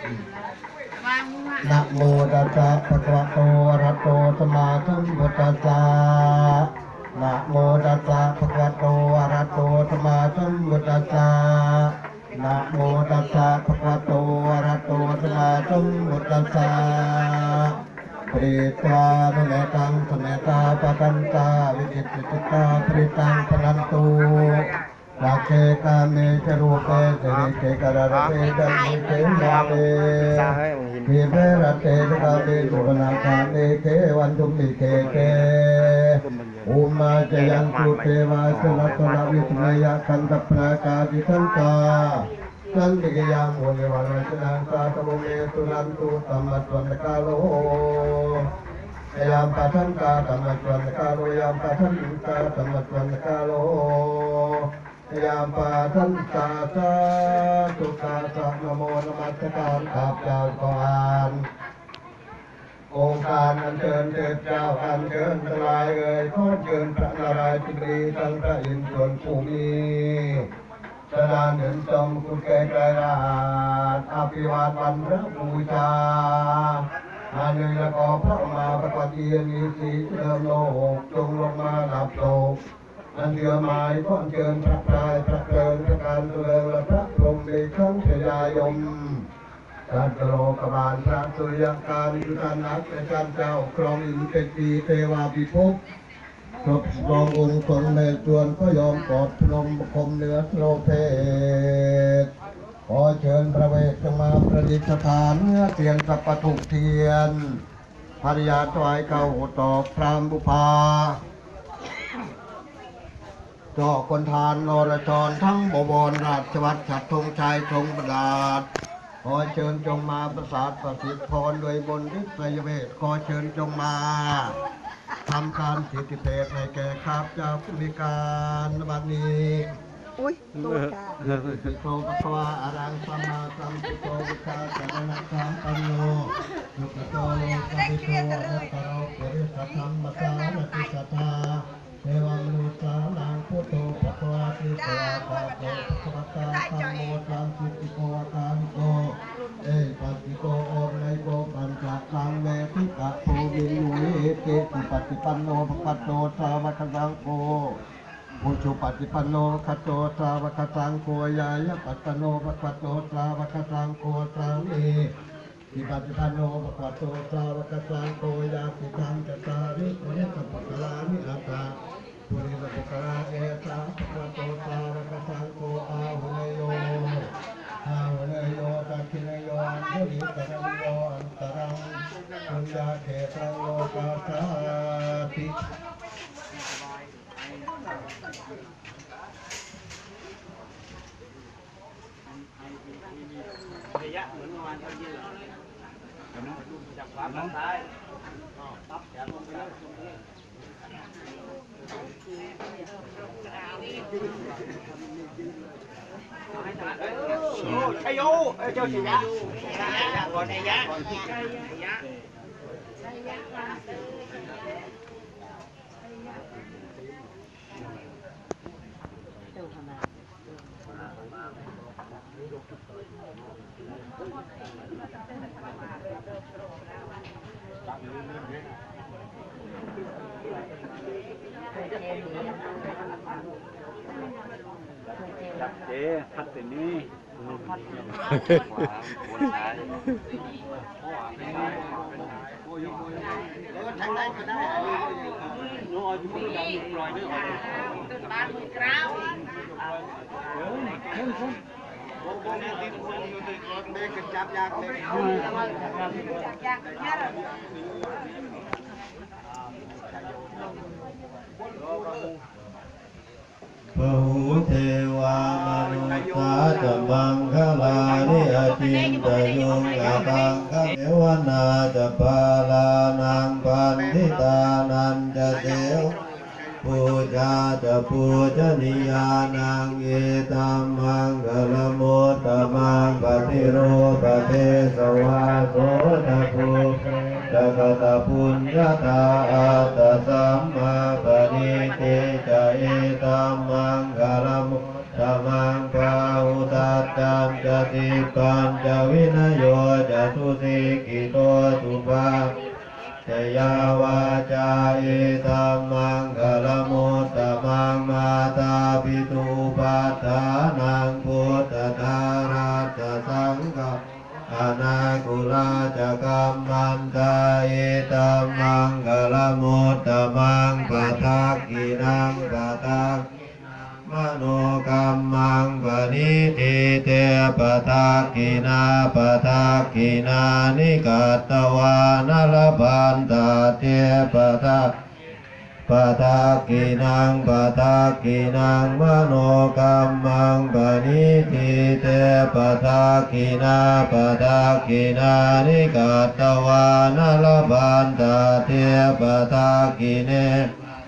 นะโมตัสสะภะคะวะโตอะระหะโตสัมมาสัมพุทธัสสะนะโมตัสสะภะคะวะโตอะระหะโตสัมมาสัมพุทธัสสะนะโมตัสสะภะคะวะโตอะระหะโตสัมมาสัมพุทธัสสะปริตวานุเมตังสเมตาปะกันตาวิจิตติตาปริตังปนันตุนาเกกาเมจรูปเปเจริเกกระระเปดังเกมาเมพิเรระเตจกาเมจุปนาคาเมเกวันตุมิเกเกอุมาจยันตุเทวาสนัตนาวิทเมยคันตปนากาติสังกาสันติกยังโมเนวันวัชนังตาตโมเมตุนันตุตัมมัตวันกาโลยามปัทันกาตัมมัตวันกาโลยามปัทันกาตัมมัตวันกาโลยามปาทันตาสาธุกาสะนะโมนมัสการข้าพเจ้าขออ่านองค์การอัญเชิญเทพเจ้าอัญเชิญทั้งหลายเอ่ยขอเชิญพระนารายณ์ธิบดีทั้งพระอินทร์ส่วนผู้มีสดานเดินจมกุแก่ไกรราชอภิวาทวันพระบูชาอาเนยละกอพระมาประกติมีสีเดิมโลกจงลงมาดับโศกอันเดือหมายขอเชิญพระพรายพระเพลินพระการเตือนและพระพรหมเดชขันธยายมการโลกบาลพระสุริยการยุทธานักในการเจ้าครองอินเตจีเทวาภิภพครบรององค์ทรงเมตจวนก็ยอมกอดพนมคมเนื้อโลเพศขอเชิญพระเวทมาประดิษฐานเนื้อเทียนสัพปทุกเทียนภริยาถวายเก้าตอกพรามบุพาเจ้าคนทานนรชรทั้งบวรราชวัตรฉัตรธงชัยธงประดาษขอเชิญจงมาประสาทประสิทธิพรโดยบนฤทธิ์ไสยเวทขอเชิญจงมาทำการสิทธิเพศให้แก่ข้าพเจ้าผู้มีการบัดนี้อุ้ยตัวกาโตปะควาอารังสัมมาสัมพุทโธวิชาสัจนะสัมปันโนยุคโตโลกวิโตอัตตโรเปริสัทธัมมัสสานาติสัทธาเทวมนุษย์สานังพุทโธปะควาติสวาคาโตปะควตาธัมโมสังคิติโกอานิโกเอปัสสิโกโอไนโกปัญจสังเวทิกะโพวิญญูเอเกติปฏิปันโนภควโตสาวกสังโฆปุถุปฏิปันโนภควโตสาวกสังโฆยายะปัตตโนภควโตสาวกสังโฆสามีอิปัติปันโนภควโตสาวกสังโฆยาติทังจตาริปุริสปุตตานิอัตตาปุริสปุตตาเอสาภควโตสาวกสังโฆอาหุเนโยอาหุเนโยตักขิเนโยอันตุลิตระโยอันตรังปุญญาเขตังโลกาสาติระยะเหมือนประมาณเท่านี้เลยจากขวาไปซ้ายปั๊บอย่าลงไปเลยโอ้ชัยโยเจ้าชัยยะก่อนชัยยะก่อนชัยยะจับเจ๊พัดแต่นี้พัดขวาบนซ้ายทางไหนก็ได้น้องอยู่มือดำปล่อยด้วยบ้านมือกราวโอ้โหเนี่ยติดคนอยู่ติดคนเด็กกันจับยากเลยจับยากเลยเนี่ยพหูเทวามนุษย์สาจะมังคลานิอาจินตยุงอาตังคเทวนาจะปาลานังปันทิตานันจะเสวปูชาจะปูชนียานังเอตัมมังคลมุตตมังปฏิโรปเทสวาโสตภูจักตปุญญาตาอัตตสัมมาปณิทิจะเอตัมมังคลมุตตมังปาหุตัจจันจะติปัญจวินโยจะทุสิกิโตสุภาเตยาวาจาเอตัมมังคลมุตตมังมาตาปิตุปัฏฐานังพุทธทาราชสังฆอนาคุลาจะกัมมันตาเอตัมมังคลมุตตมังปะทักขินังปะทักมโนกัมมังปณิทิเตปะทักขินาปะทักขินานิกัตตวานลพันตาเตปะทักปะทักขินังปะทักขินังมโนกัมมังปณิทิเตปะทักขินาปะทักขินานิกัตตวานลพันตาเตปะทักขิเน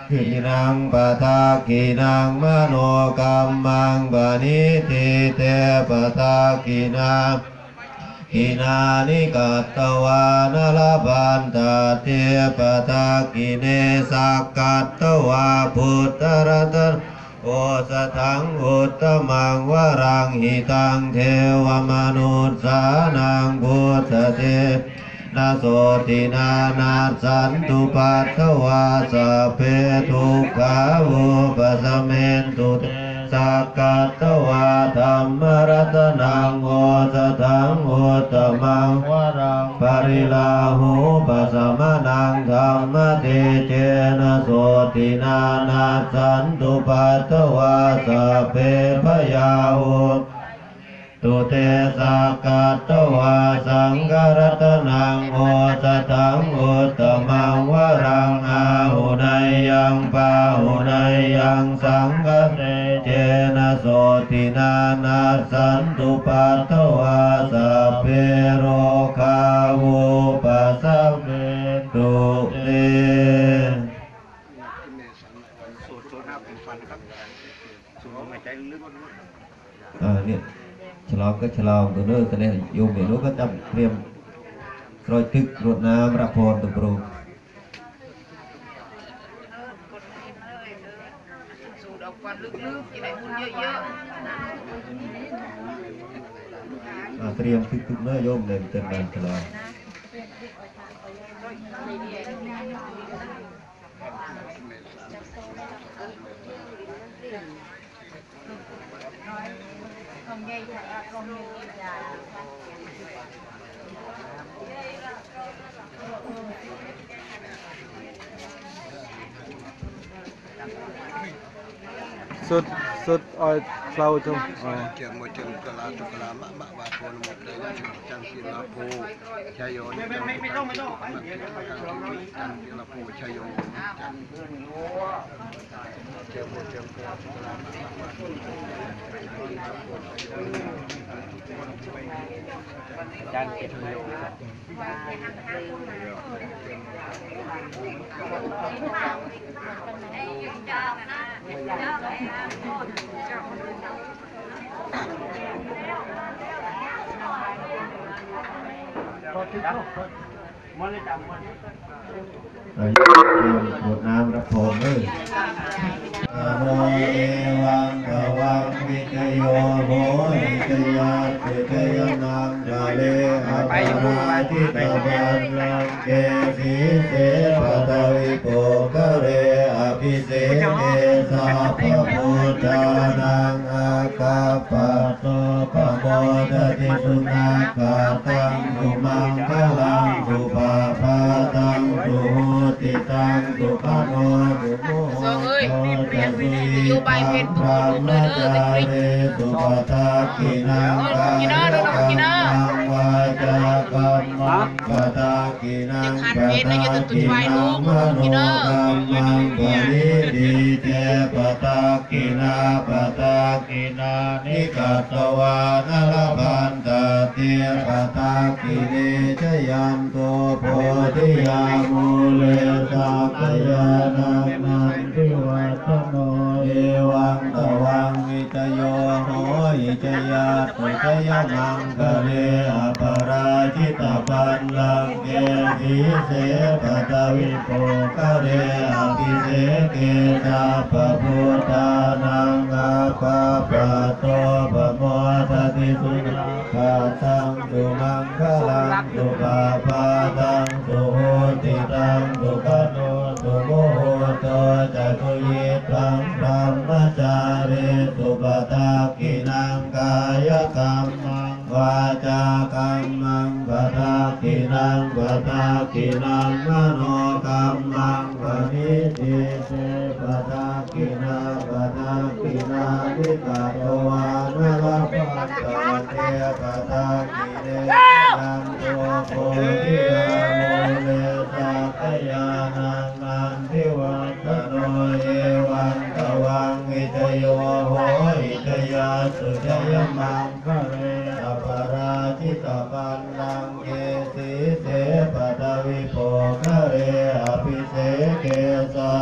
กินังปทากินังมโนกรรมังปณิทิเตปทากินังกินานิกัตตวานลพันตเตปทากิเนสักกัตตวาพุทธรัตนโอสถังอุตตมังวรังหิตังเทวมนุษสานังพุทธเทนาโสตินานาสันตุปัตถวาสัพเพทุกขาวุปสเมนตุเตสักกัตตวาธรรมรัตนังโอสถังอุตตมังวรังปริลาหูปสมนังธรรมเตเจนะโสตินานาสันตุปัตถวาสัพเพพยาหุตุเตสักกัตตวาสังฆรัตนังโอสถังอุตตมังวรังอาหุนายยังปาหุนายยังสังฆเตเจนะโสตินานาสันตุปัตถวาสัพเพโรคาวุปัสสะเมตุเตอ่าเนี่ยฉลองก็ฉลองตัวเนื้อตัวนี้โยมเนี่ยรู้ก็จำเตรียมรอยตึกรดน้ำรับพรตัวโปรสูดออกก่อนลึกๆจะได้บุญเยอะๆเตรียมตึกตึกเนื้อโยมเลยเต็มการฉลองสุดสุดอ้อยเปล่าจงอ๋อเจียมมวยเจียมกะลาตุกะลามะมะบาทวนหมดเลยจังศิลาโพชัยโยนจังไม่ต้องไม่ต้องจังศิลาโพชัยโยนเจียมมวยเจียมกะลาตุกะลามะมะจังชัยโยหมดน้ำรับพรเลยโมเอวังกวังวิจโยโหวิจยาสุจยนังกาเลอภราทิตบัลลังเกสีเสปตวิโกกะเรอภิเสเกสัพพพุทธานังอาคาปะโตปะโมทติสุนาคาตังสุมังคลังสุภาภาตังสุโหติตังสุขโนสุโมโหจันตุโยบายเพชรพระมจาเรสุปทากินังกายกรรมังวาจากรรมังปทากินังปทากินังมโนกรรมังปริดิเตปทากินาปทากินานิกัตตวานลพันตเตปทากิเนชยันโตโพธิยามูเลสักยานังนันทิวัตโนเอวังตวังวิจโยโหยิจยาตุจยมังกะเลอปราชิตปัลลังเกสีเสปตวิโกกะเรอภิเสเกสัพพพุทธานังอาภาปะโตปะโมทติสุนาคาตังสุมังคลังสุภาภาตังสุโหติตังสุขโนสุโมโหโตจัตุยิตังพระมจาเรสุปทากินังกายกรรมังวาจากรรมังปทากินังปทากินังมโนกรรมังปณิทิเตปทากินังปทากินังวิกัตตวานลภัตตเตปทากิเนสังโฆโพธิยาโมเลสักยานังนันทิวัตโนเอวังตวังวิจโยโหวิจยาสุจยมังคะเรอปราชิตปัลลังเกสีเสปตวิโภคะเรอภิเสเกสัพพ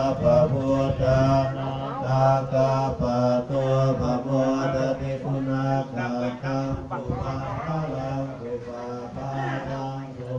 พุทธานังตากาปะตัวภะโมตติคุณาคาคังสุภังพลังสุปาปาทังสุ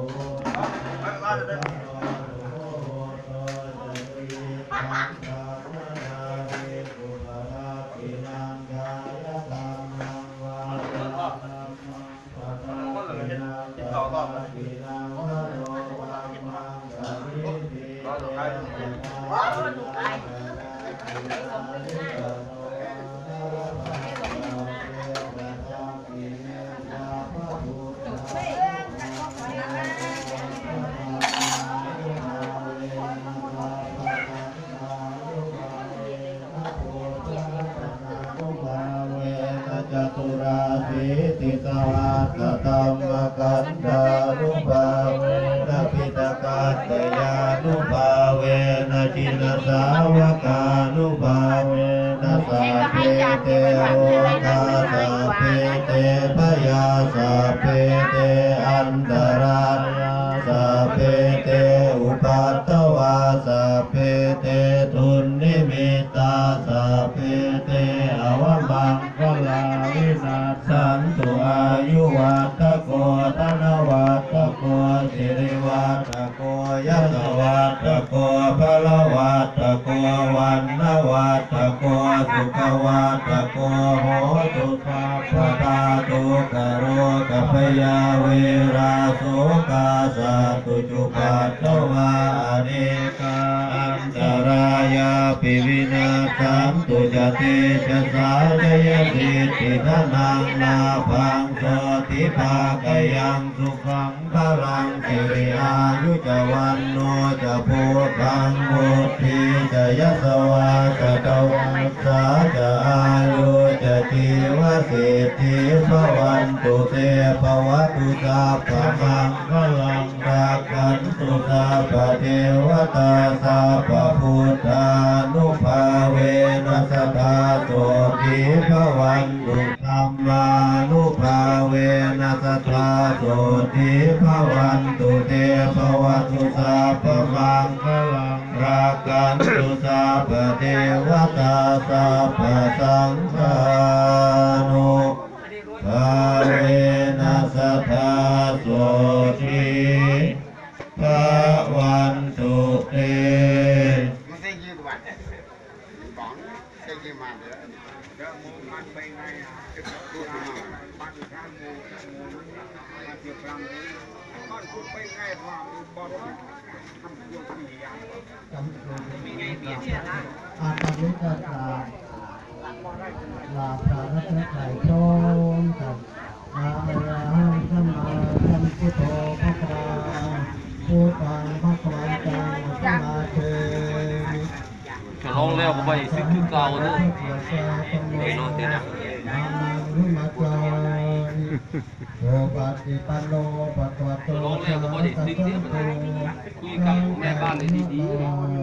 จตุราภิติสวัสสธรรมกันธานุภาเวนะปิตกัตตยานุภาเวนะจินสาวกานุภาเวนะสัพเพเตโอคาสัพเพเตพยาสัพเพเตอันตรายาสัพเพเตอุปัตตวาสัพเพเตทุนนิมิตาสัพเพเตอวมังคลาวินาสันตุอายุวัตโกธนวัตโกสิริวัตโกยัสวัตโกพลวัตโกวันนวัตโกสุขวัตโกโหตุสัพพตาตุกโรกัพยาเวราโสกาสัตุจุปัตตวาอเนกาอันตรายาปิวินาสัมตุจเตชะสาจยสิทธิธนังนาภังโสติภากยังสุขังพลังสิริอายุจวันโนจะภูทังบุติจะยสวาจะตวัสสาจะอายุจะจีวสิทธิภวันตุเตภวตุสาภมังคลังรักขันตุสาภเทวตาสาภพุทธานุภาเวนัสตาโสติภวันตุธัมมานุภาเวนัสตาโสติภวันตุเตภวตุสาภมังคลังรักขันตุสาภเทวตาสาภสังฆานุภาเวนัสตาโสติภวันตุเตอาตมิตาตาลาภารัตไตรโตมตัสอาระหังสัมมาสัมพุทโธภะคะวะพุทธังภะคะวันตังสมาเทมิฉลองแล้วก็ไปซื้อคือเก่าเด้อไอ้น้องเด้อนามังรุมัจจานิโอปัติปันโนปะตวะโตสาวกสังโฆคุยกับแม่บ้านเลยดีๆ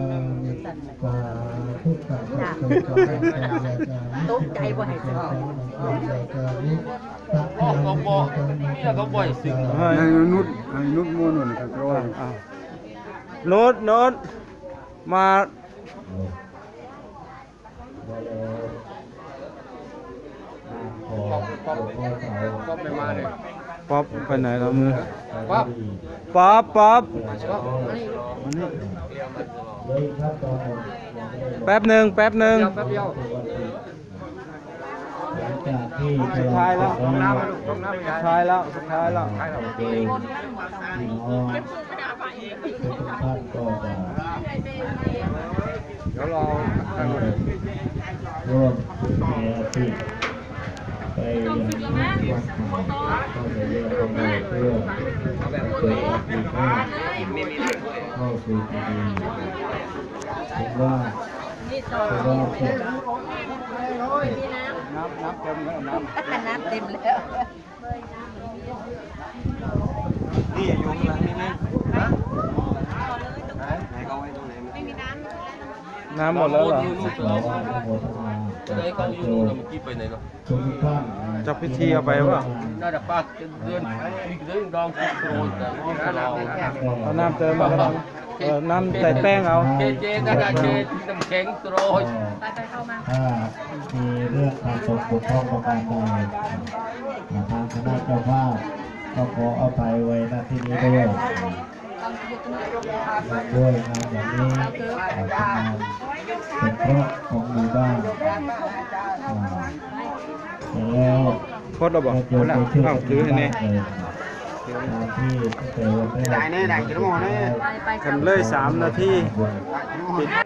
ตกใจว่าให้ซื้ออ๋อก็บอกนี่ก็บ่อยซื้อให้นุชให้นุชม้วนนั่นก็ร้อยอ้าวนุชนุชมาก็ไม่มาเลยป๊อปไปไหนแล้วมือปั๊บป๊อปป๊อปแป๊บหนึ่งแป๊บหนึ่งแป๊บเดียวสุดท้ายแล้วสุดท้ายแล้วสุดท้ายแล้วเดี๋ยวรอร่วมที่ไปยังวัดเข้าไปเยี่ยมเพื่อเพื่อเกิดอีกครั้งเข้าสู่ที่ดีถือว่าถือว่าเกิดน้ำน้ำเต็มแล้วน้ำน้ำเต็มแล้วนี่อยู่ข้างหลังนี่นะน้ำหมดแล้วเหรอเราว่าโมทนาเลยเขาอยู่นู่นมันกี่ไปไหนเนาะทุกท่านจับพิธีเอาไปวะน่าจะป้าเดือนอีกเดือนดองโปรยแต่ว่าเราเอาน้ำเติมมาแล้วเออน้ำใส่แป้งเอาเจเจน่าจะเจน้ำแข็งโปรยไปไปเข้ามาถ้ามีเรื่องการตกบกพร่องประการใดทางคณะเจ้าภาพก็ขอเอาไปไว้ณที่นี้ด้วยด้วยงานอย่างนี้เป็นงานเป็นครอบของหมู่บ้านแล้วโคตรเราบอกโยมไปช่วยเอาถือให้นี่ตามที่เต๋อได้ได้แน่ได้กี่โมงเนี่ยไปไปกันเลยสามนาทีปิด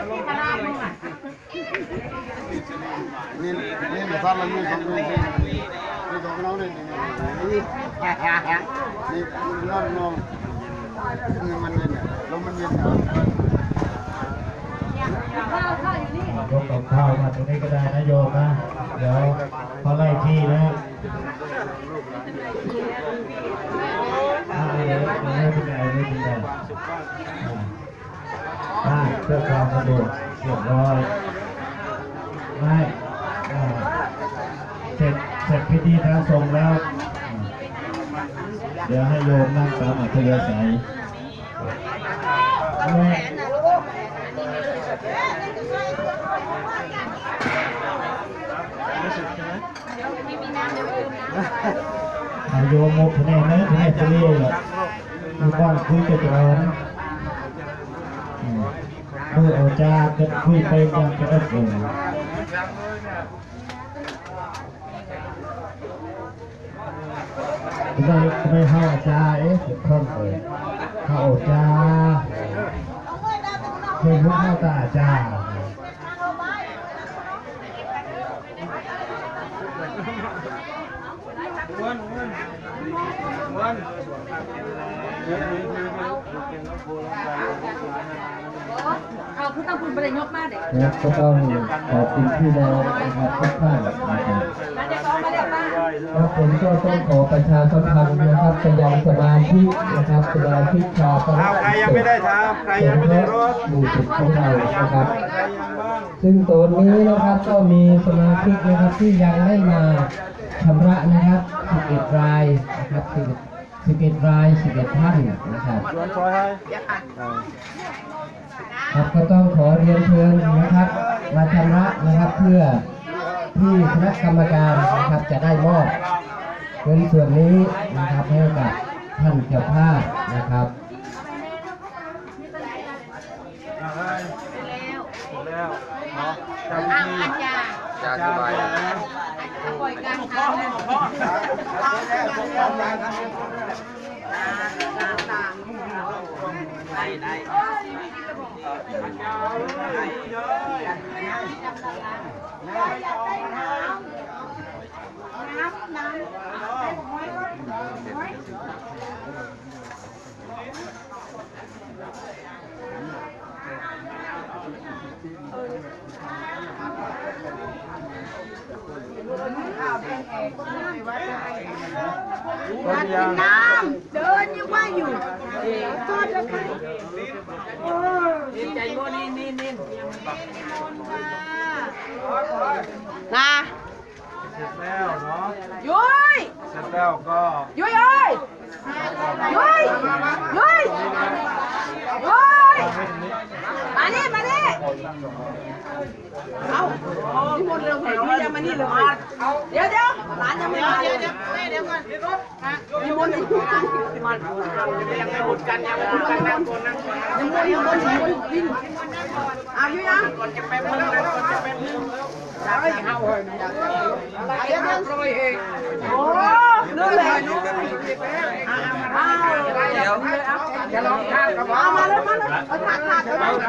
นี่นี่มาฟังแล้วนี่ฟังนี่นี่ตรงน้องนี่นี่ฮ่าฮ่าฮ่านี่น้องน้องนี่มันเย็นลมมันเย็นเหรอข้าวข้าวอยู่นี่ยกกับข้าวมาตรงนี้ก็ได้นะโยมนะเดี๋ยวเขาไล่ที่นะไม่ไม่เป็นไรไม่เป็นไรอ่าเพื่อความสะดวกเรียบร้อยไม่อ่าเสร็จเสร็จพิธีทางสงฆ์แล้วเดี๋ยวให้โยมนั่งตามอัธยาศัยอาโยมมุกแน่นะแน่จะเรียกอยู่บ้านคุยกันร้อนเมื่อเอาจ้าก็คุยไปยังจะได้เกิดไม่ไม่เข้าจ้าเอ๊ะคล่องเลยเข้าจ้าเคยพูดเข้าตาจ้าเอาคุณต้องคุณประเด็นยกมากเด็กแล้วก็ต้องขอบคุณพี่น้องนะครับทุกท่านนะครับมาเดี๋ยวเขามาเดี๋ยวป้าแล้วผมก็ต้องขอประชาสัมพันธ์นะครับไปยังสมาชิกนะครับสมาชิกชาวคณะเอาใครยังไม่ได้ทำใครยังไม่ได้รถหมู่สิบของเรานะครับใครยังบ้างซึ่งตอนนี้นะครับก็มีสมาชิกนะครับที่ยังไม่มาชำระนะครับสิบเอ็ดรายนะครับสิบเอ็ดรายสิบเอ็ดท่านนะครับชวนซอยให้ครับก็ต้องขอเรียนเชิญนะครับ มาชำระนะครับเพื่อที่คณะกรรมการนะครับจะได้มอบเงินส่วนนี้นะครับให้กับท่านเจ้าภาพนะครับแล้วเนาะทำอ้าวที่อาจารย์จ้าสบายปล่อยกลางทางนั่นได้ได้น้ำเดินยังว่าอยู่ทอดแล้วค่ะดีใจโมนี่นี่นี่นะเสร็จแล้วเนาะยุ้ยเสร็จแล้วก็ยุ้ยเอ้ยยุ้ยยุ้ยยุ้ยมานี่มานี่เอาที่มนต์เรื่องแผ่นยุ้ยยังมานี่เลยเดี๋ยวเดี๋ยวหลานยังไม่มาเดี๋ยวเดี๋ยวเดี๋ยวก่อนมีมนต์ที่ยุ้ยมันยังไม่หมดกันยังไม่หมดกันนะคนนั้นยังมนต์ยังมนต์ยังมนต์วินเอายุ้ยนะก่อนจะไปมึงนะก่อนจะไปมึงเอาเลยเอาเลยเดี๋ยวเดี๋ยวโปรยเองโอ้นู่นเลยเอาเดี๋ยวจะลองทานกับเอามาเลยมาเลยเอาทานทาน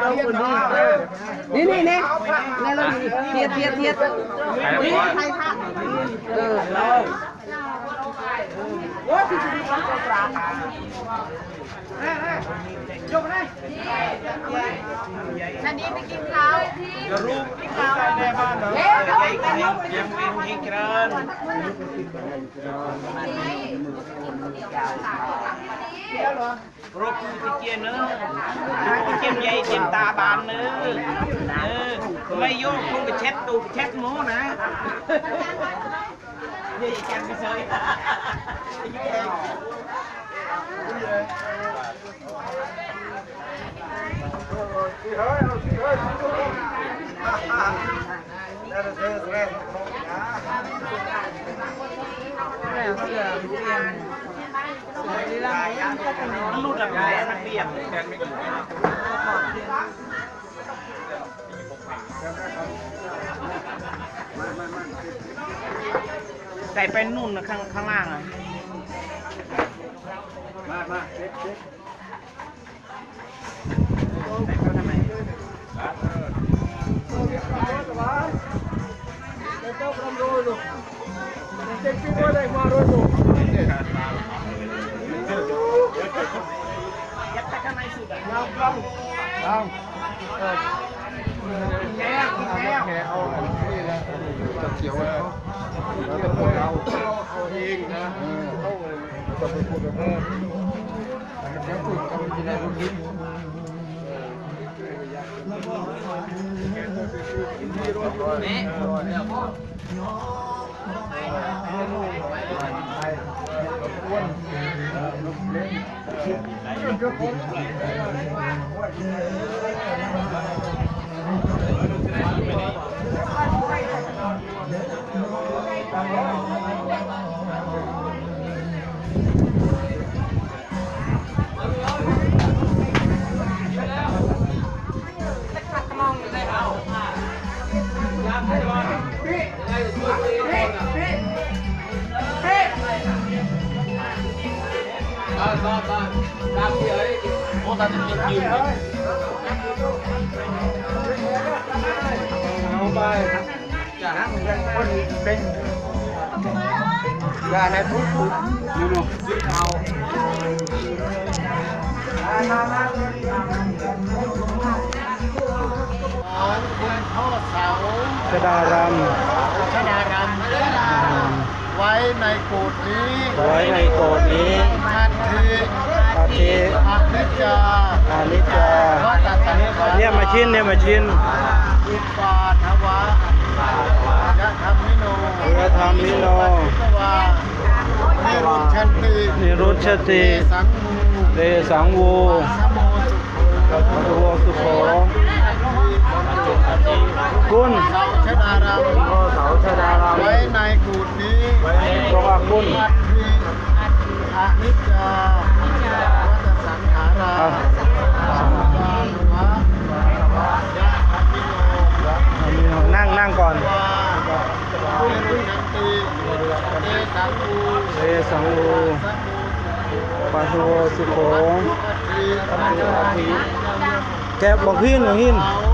นี่นี่นี่ในเราเทียดเทียดเทียดนี่ใครทานเออเราโอ้ที่สุดของกลางยกเลยนันนี้ไปกินข้าวจะรูปกินข้าวในบ้านเหรอยังยังมีอีกครั้งรูปที่เกียนเนอะที่เกียนใหญ่เต็มตาบานเนอะเออไม่โยกคงไปเช็ดตูเช็ดโม้นะเดี๋ยวแกงไปเซยมันรูดอะไรมันเปลี่ยนใส่เป็นนุ่นนะข้างข้างล่างอ่ะมามาเช็คเช็คใส่เข้าทำไมยัดไปข้างในสุดอ่ะลองลองลองแค่แค่แค่เอานี่นะตะเกียบแล้วเราจะพูดเอาเอาเองนะเขาจะไปพูดกับแม่เดี๋ยวพูดกับที่ไหนรู้ยิ่งเอาไปอย่าให้มันเป็นคนเป็นอย่าในทุกทุกอยู่ดูเอาชดารำชดารำไว้ในโกฏนี้ไว้ในโกฏนี้ทันทีอาทิอนิจจาอนิจจาเนี่ยมาชินเนี่ยมาชินอุปาทวะยะธรรมิโนยะธรรมิโนนิรุชชันตินิรุชชันติเดสังวูสัมโมสุโขคุณชดารำเสาชดารำไว้ในกูฏนี้ตรงอาคุณอนิจจาวัฏสังขาราสังขารวะยะธรรมิโนนั่งนั่งก่อนเดสังวูปัสโวสุโขแกบอกหินบอกหิน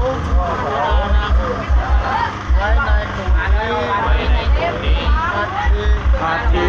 ไว้ในกลุ่มนี้อาทิ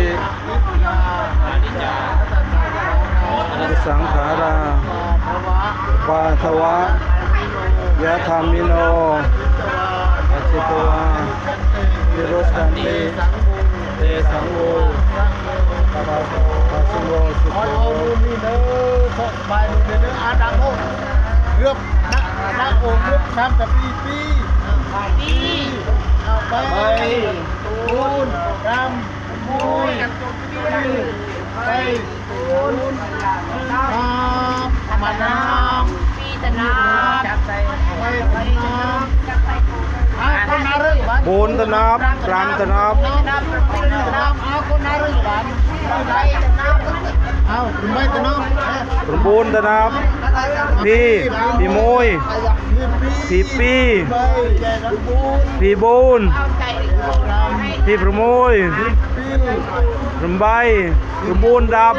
สังขาราปาทวะยะธรรมิโนอาจิตวะนิโรธันติเตสังโฆปัสสโวสุโขนี่เด้อสดไปเด้ออาดังโอเลือกนักนักโอเลือกสามสิบปีปีปีเอาไปตูนรำมุยไปตูนน้ำมาน้ำปีตะน้ำจับใส่ไปตะน้ำอาคนนารึบ้านปูนตะนับรำตะนับน้ำน้ำปีตะน้ำอาคนนารึบ้านไปตะน้ำเอาคุณไปตะน้ำปูนตะนับพี่พี่มวยพี่ปีพี่บูนพี่ประมวยรำใบรำบูนดับ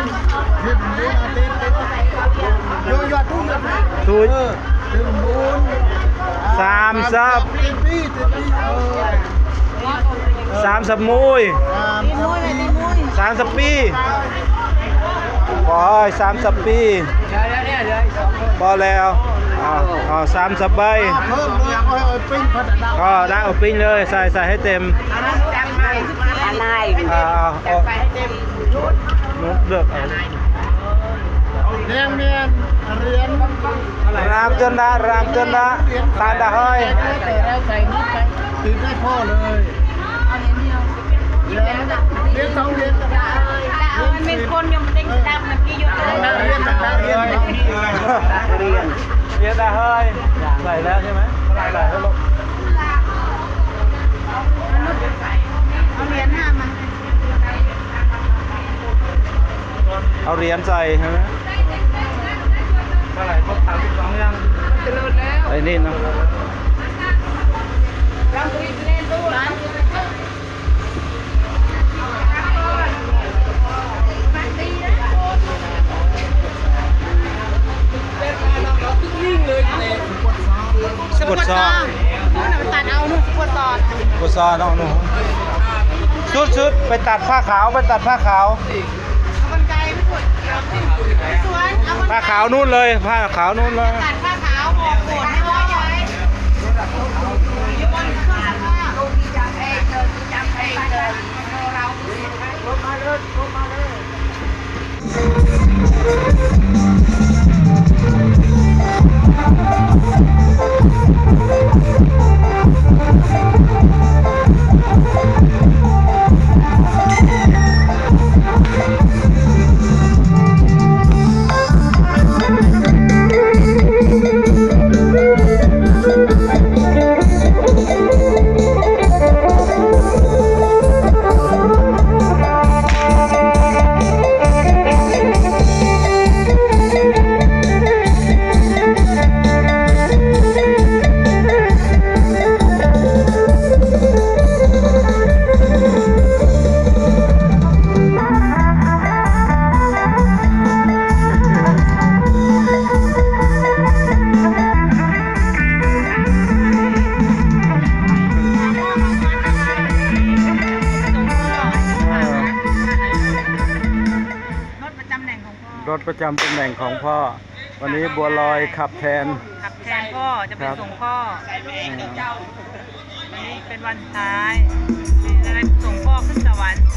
สุดสามสับสามสับมวยสามสับปีบอยสามสิบปีพอแล้วอ๋ออ๋อสามสิบใบเพิ่มเลยเอาเอาปิ้งพัฒนาก็ได้เอาปิ้งเลยใส่ใส่ให้เต็มอะไรอ่าเอาใส่ให้เต็มชุดนุ๊กเลือกเอาแดงเมียนเรียนรามจนนะรามจนนะตาดาห้อยแต่เราใส่นิดไปตื่นได้พ่อเลยเอาเนี้ยเดียวเรียนเรียนสองเรียนก็ได้มันเป็นคนยังเต็งดำมันกี่ยุทธ์เลยเรียนได้เรียนเรียนเรียนดาห้อยใส่แล้วใช่ไหมใส่แล้วลูกเอาเหรียญห้ามาเอาเหรียญใส่ใช่ไหมเท่าไหร่ครบสามสิบสองยังจะหลุดแล้วไอ้นี่เนาะเราคุยเล่นตู้ร้านสปอร์ตซอนู่นตัดเอานู่นสปอร์ตซอสปอร์ตซอน้องหนูชุดชุดไปตัดผ้าขาวไปตัดผ้าขาวเอากันไกลไม่ปวดสวนเอากันผ้าขาวนู่นเลยผ้าขาวนู่นเลยตัดผ้าขาวหอกโกดให้ร้อยไว้อยู่บนเครื่องซักผ้าจับเองเดินจับเองเดินเราลงมาเลยลงมาเลยรถประจำตำแหน่งของพ่อวันนี้บัวลอยขับแทนขับแทนพ่อจะไปส่งพ่อวันนี้เป็นวันสุดท้ายจะไปส่งพ่อขึ้นสวรรค์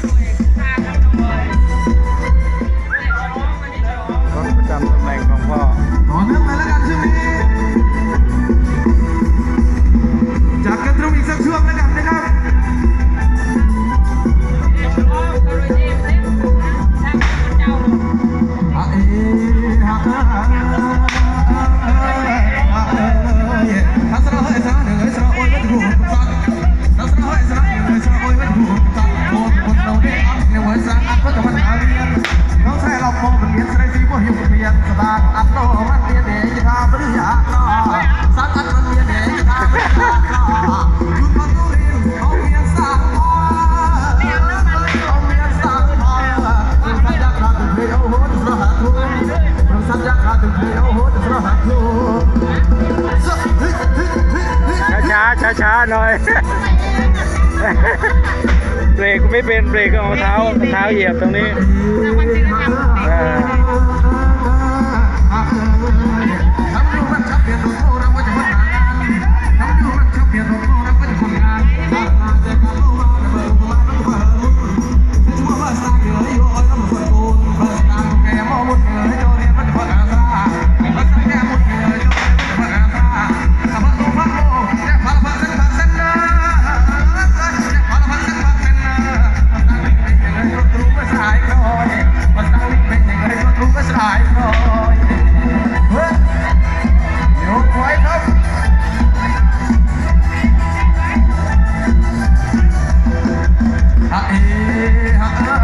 รถประจำตำแหน่งของพ่อต่อเนื่องไปแล้วกันช่วงนี้จัดกันตรงอีกสักช่วงแล้วกันนะครับอะเอฮะเออฮะฮัสระเฮสระเหนือสระโอยไม่ถูกสักฮัสระเฮสระเหนือสระโอยไม่ถูกสักโคตรคนเราได้อัพในวันสักอัพก็จะมันหาเรียนน้องชายเรามองเป็นเรียนสไลซีพวกหิวเรียนสตาร์อัพโตมันเรียนเองจะทำปริญญาต่อสักอันมันเรียนเองจะทำปริญญาต่อยุคมันตู้เรียนเขาเรียนสามพ่อเขาเรียนสามพ่อสัญญาขาดถึงเพลโอ้โหจะสระหักทุกสัญญาขาดถึงเพลโอ้โหจะสระหักทุกช้าช้าช้าๆหน่อย เบรกไม่เป็นเบรกก็เอาเท้าเท้าเหยียบตรงนี้เออทำดูมันชักเปลี่ยนตัวโตเราก็จะพัฒนางานทำดูมันชักเปลี่ยนตัวโตเราก็จะทำงานถ้ามาเจอกันรู้ว่าจะเบิกตัวมันก็เบิกลุ้นจะชั่วว่าสร้างเหลืออยู่อ้อยต้องเบิกปูนเบิกตามแกมอมุดเหลือให้โจเรียนมันจะเบิกอาซาเบิกตามแกมุดเหลือให้โจเรียนมันจะเบิกอาซาถ้าพักตัวพักโลแจกพาละพักเส้นพักเส้นนะแจกพาละพักเส้นพักเส้นนะมันตั้งวิ่งเป็นยังไงรถตู้ก็สายคอยมันตั้งวิ่งเป็นยังไงรถตู้ก็สายคอยเฮ้ยโยกไว้ครับฮะเอฮะเออ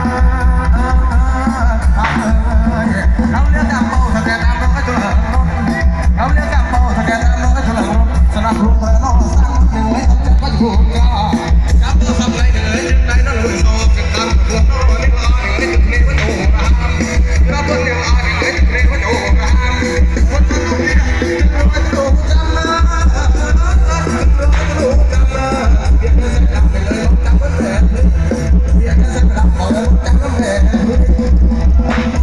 ฮะเออเราเรียกตามโบถ้าแกตามเราก็จะเหลิงเราเรียกตามโบถ้าแกตามเราก็จะเหลิงสนับสนุนพระน้องสร้างหนึ่งไว้ต้องจับก็ถูกจ้าจับตัวทำไรเดี๋ยวจึงได้นั่นเลยสอบกันตั้งเพื่อนน้องเล็กน้อยเดี๋ยวจึงเรียกว่าโจรามรับตัวเดียวอ่านเดี๋ยวจึงเรียกว่าโจรามคนทั้งโลกนี้จึงรู้ว่าโจรจำนะจึงรู้ว่าโจรจำนะเพียงแค่สักคำไปเลยลองจำไว้แผลเพียงแค่สักคำขอแล้วจำไว้แผล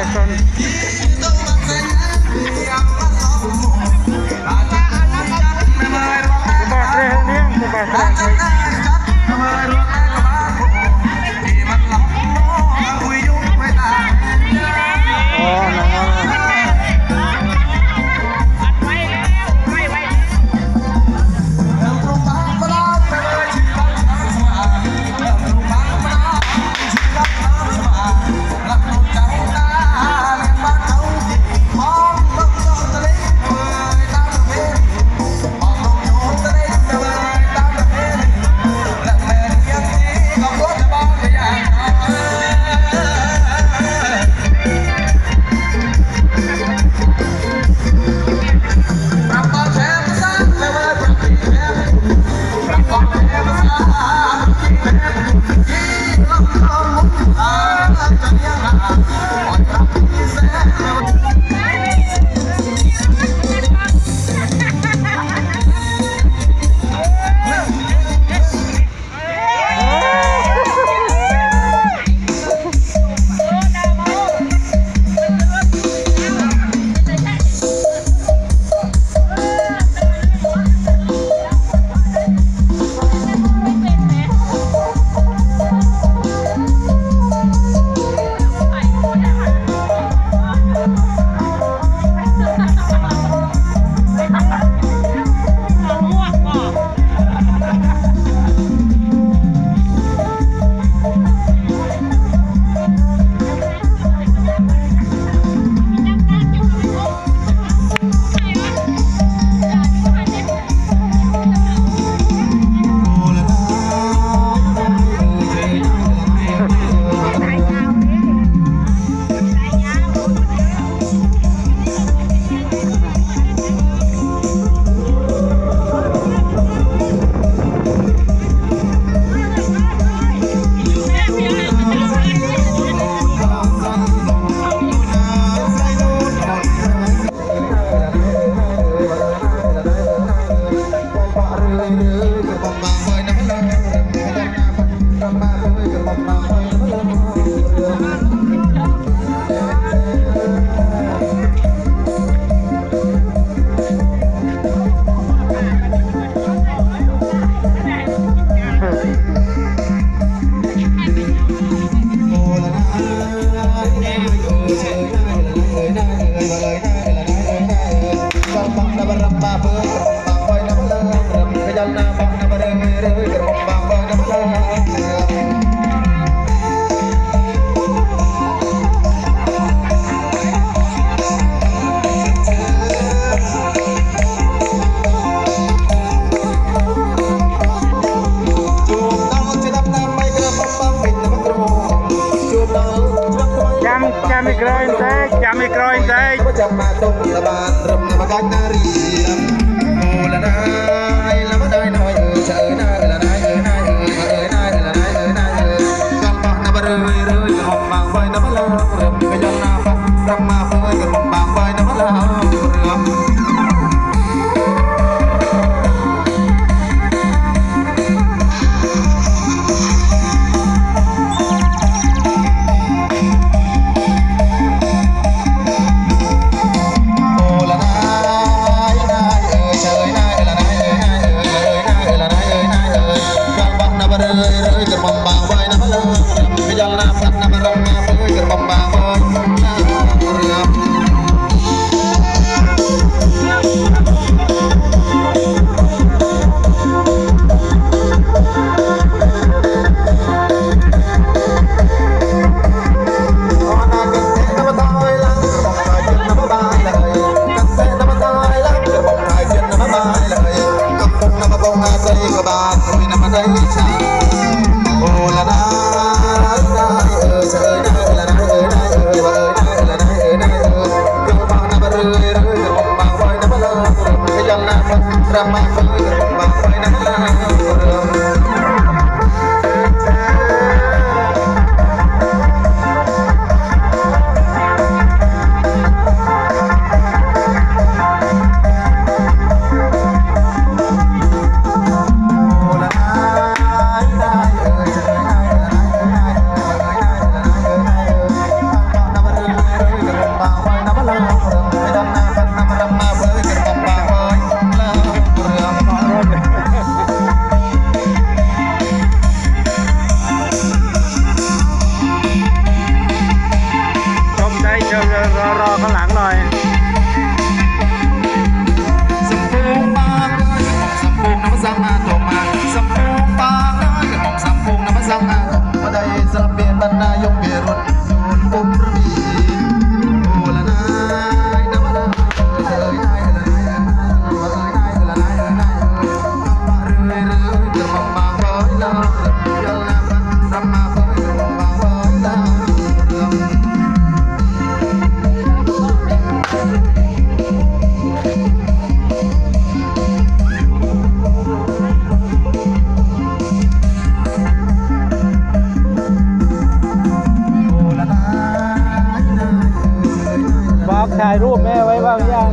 ชนบาดเจ็บเลี้ยงบาดเจ็บอ๋อนะChami kroin teh, chami kroin teh. Chama tung lebat, rem nama ganari. Mulana, ilmu dai noi, cai na, ilana, ilana, ilana, ilana, ilana. Kampak na berui rui, rombang boy na malam, rem kejam napa, ramah boy, rombang boy na malam, rem. ข้างหลังหน่อยสัมปูปางเลยสัมปูน้ำสังอาตกมาสัมปูปางเลยสัมปูน้ำสังอาตกมาได้สลับเปลี่ยนบรรณายกเปลี่ยนรถสูนปุ่มรีโอละนายน้ำมันเอ้ยนายละนายละนายละนายละนายมาเรื่อยเรื่อยเดี๋ยวมาเฮ้ยละเดี๋ยวละมันรำมาเฮ้ยมาเฮ้ยละเรื่องบอกถ่ายรูปแม่ไว้บ้างยัง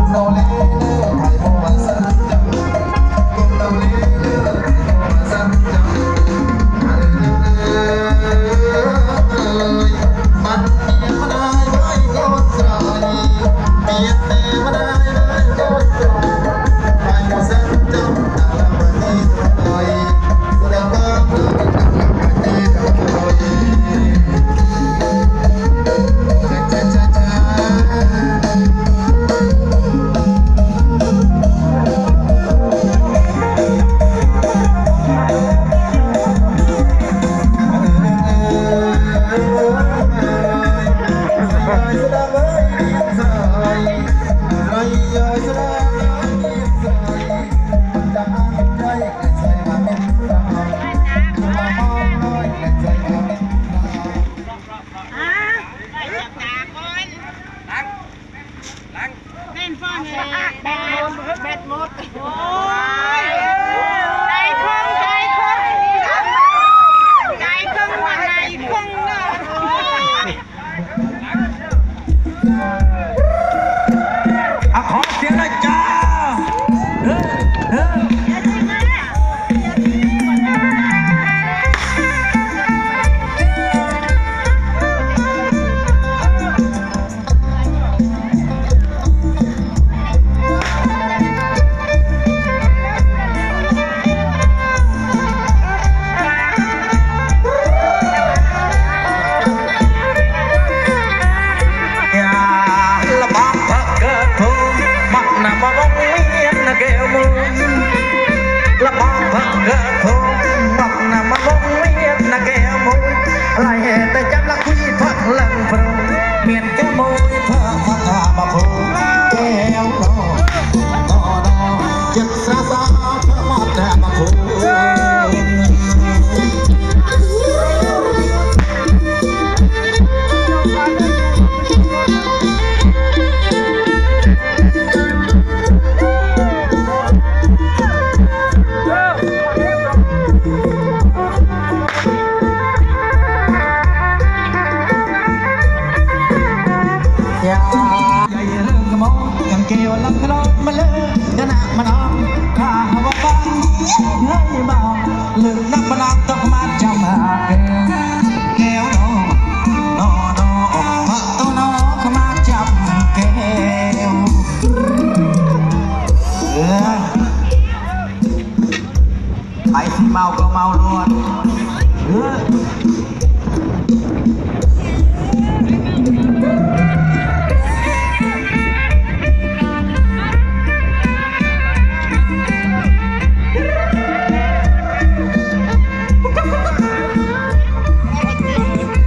Hãy subscribe cho kênh Ghiền Mì Gõ để không bỏ lỡ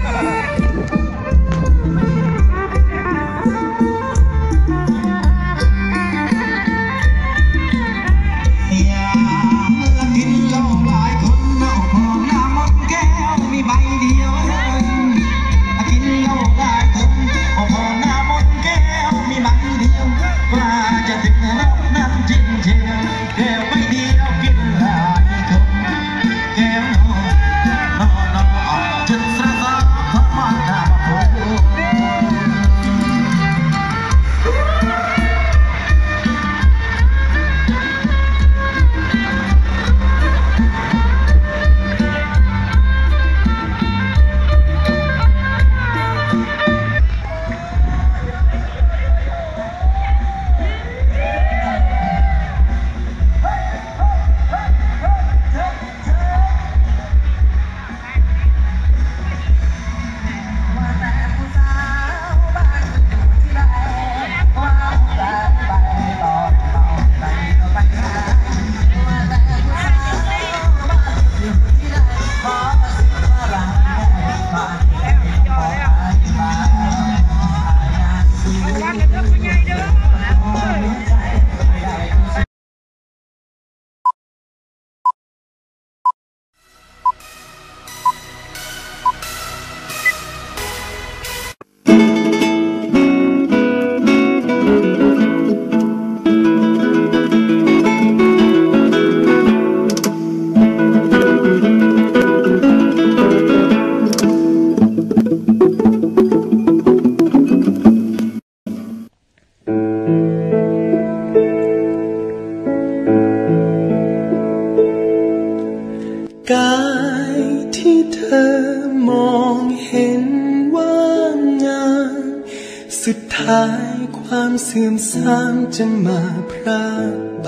ายความเสื่อมทรามจะมาพรากไป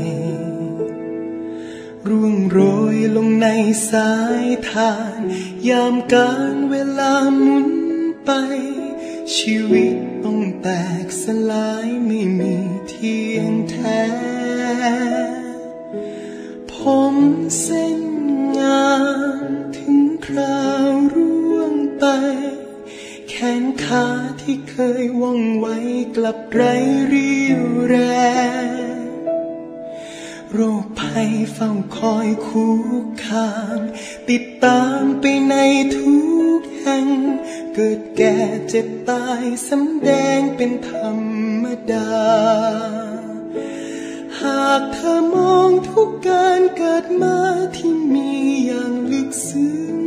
ร่วงโรยลงในสายทานยามการเวลาหมุนไปชีวิตต้องแตกสลายไม่มีเที่ยงแท้ผมเส้นงามถึงคราวร่วงไปแขนขาที่เคยว่องไวกลับไร้เรี่ยวแรงโรคภัยเฝ้าคอยคุกคามติดตามไปในทุกแห่งเกิดแก่เจ็บตายสำแดงเป็นธรรมดาหากเธอมองทุกการเกิดมาที่มีอย่างลึกซึ้ง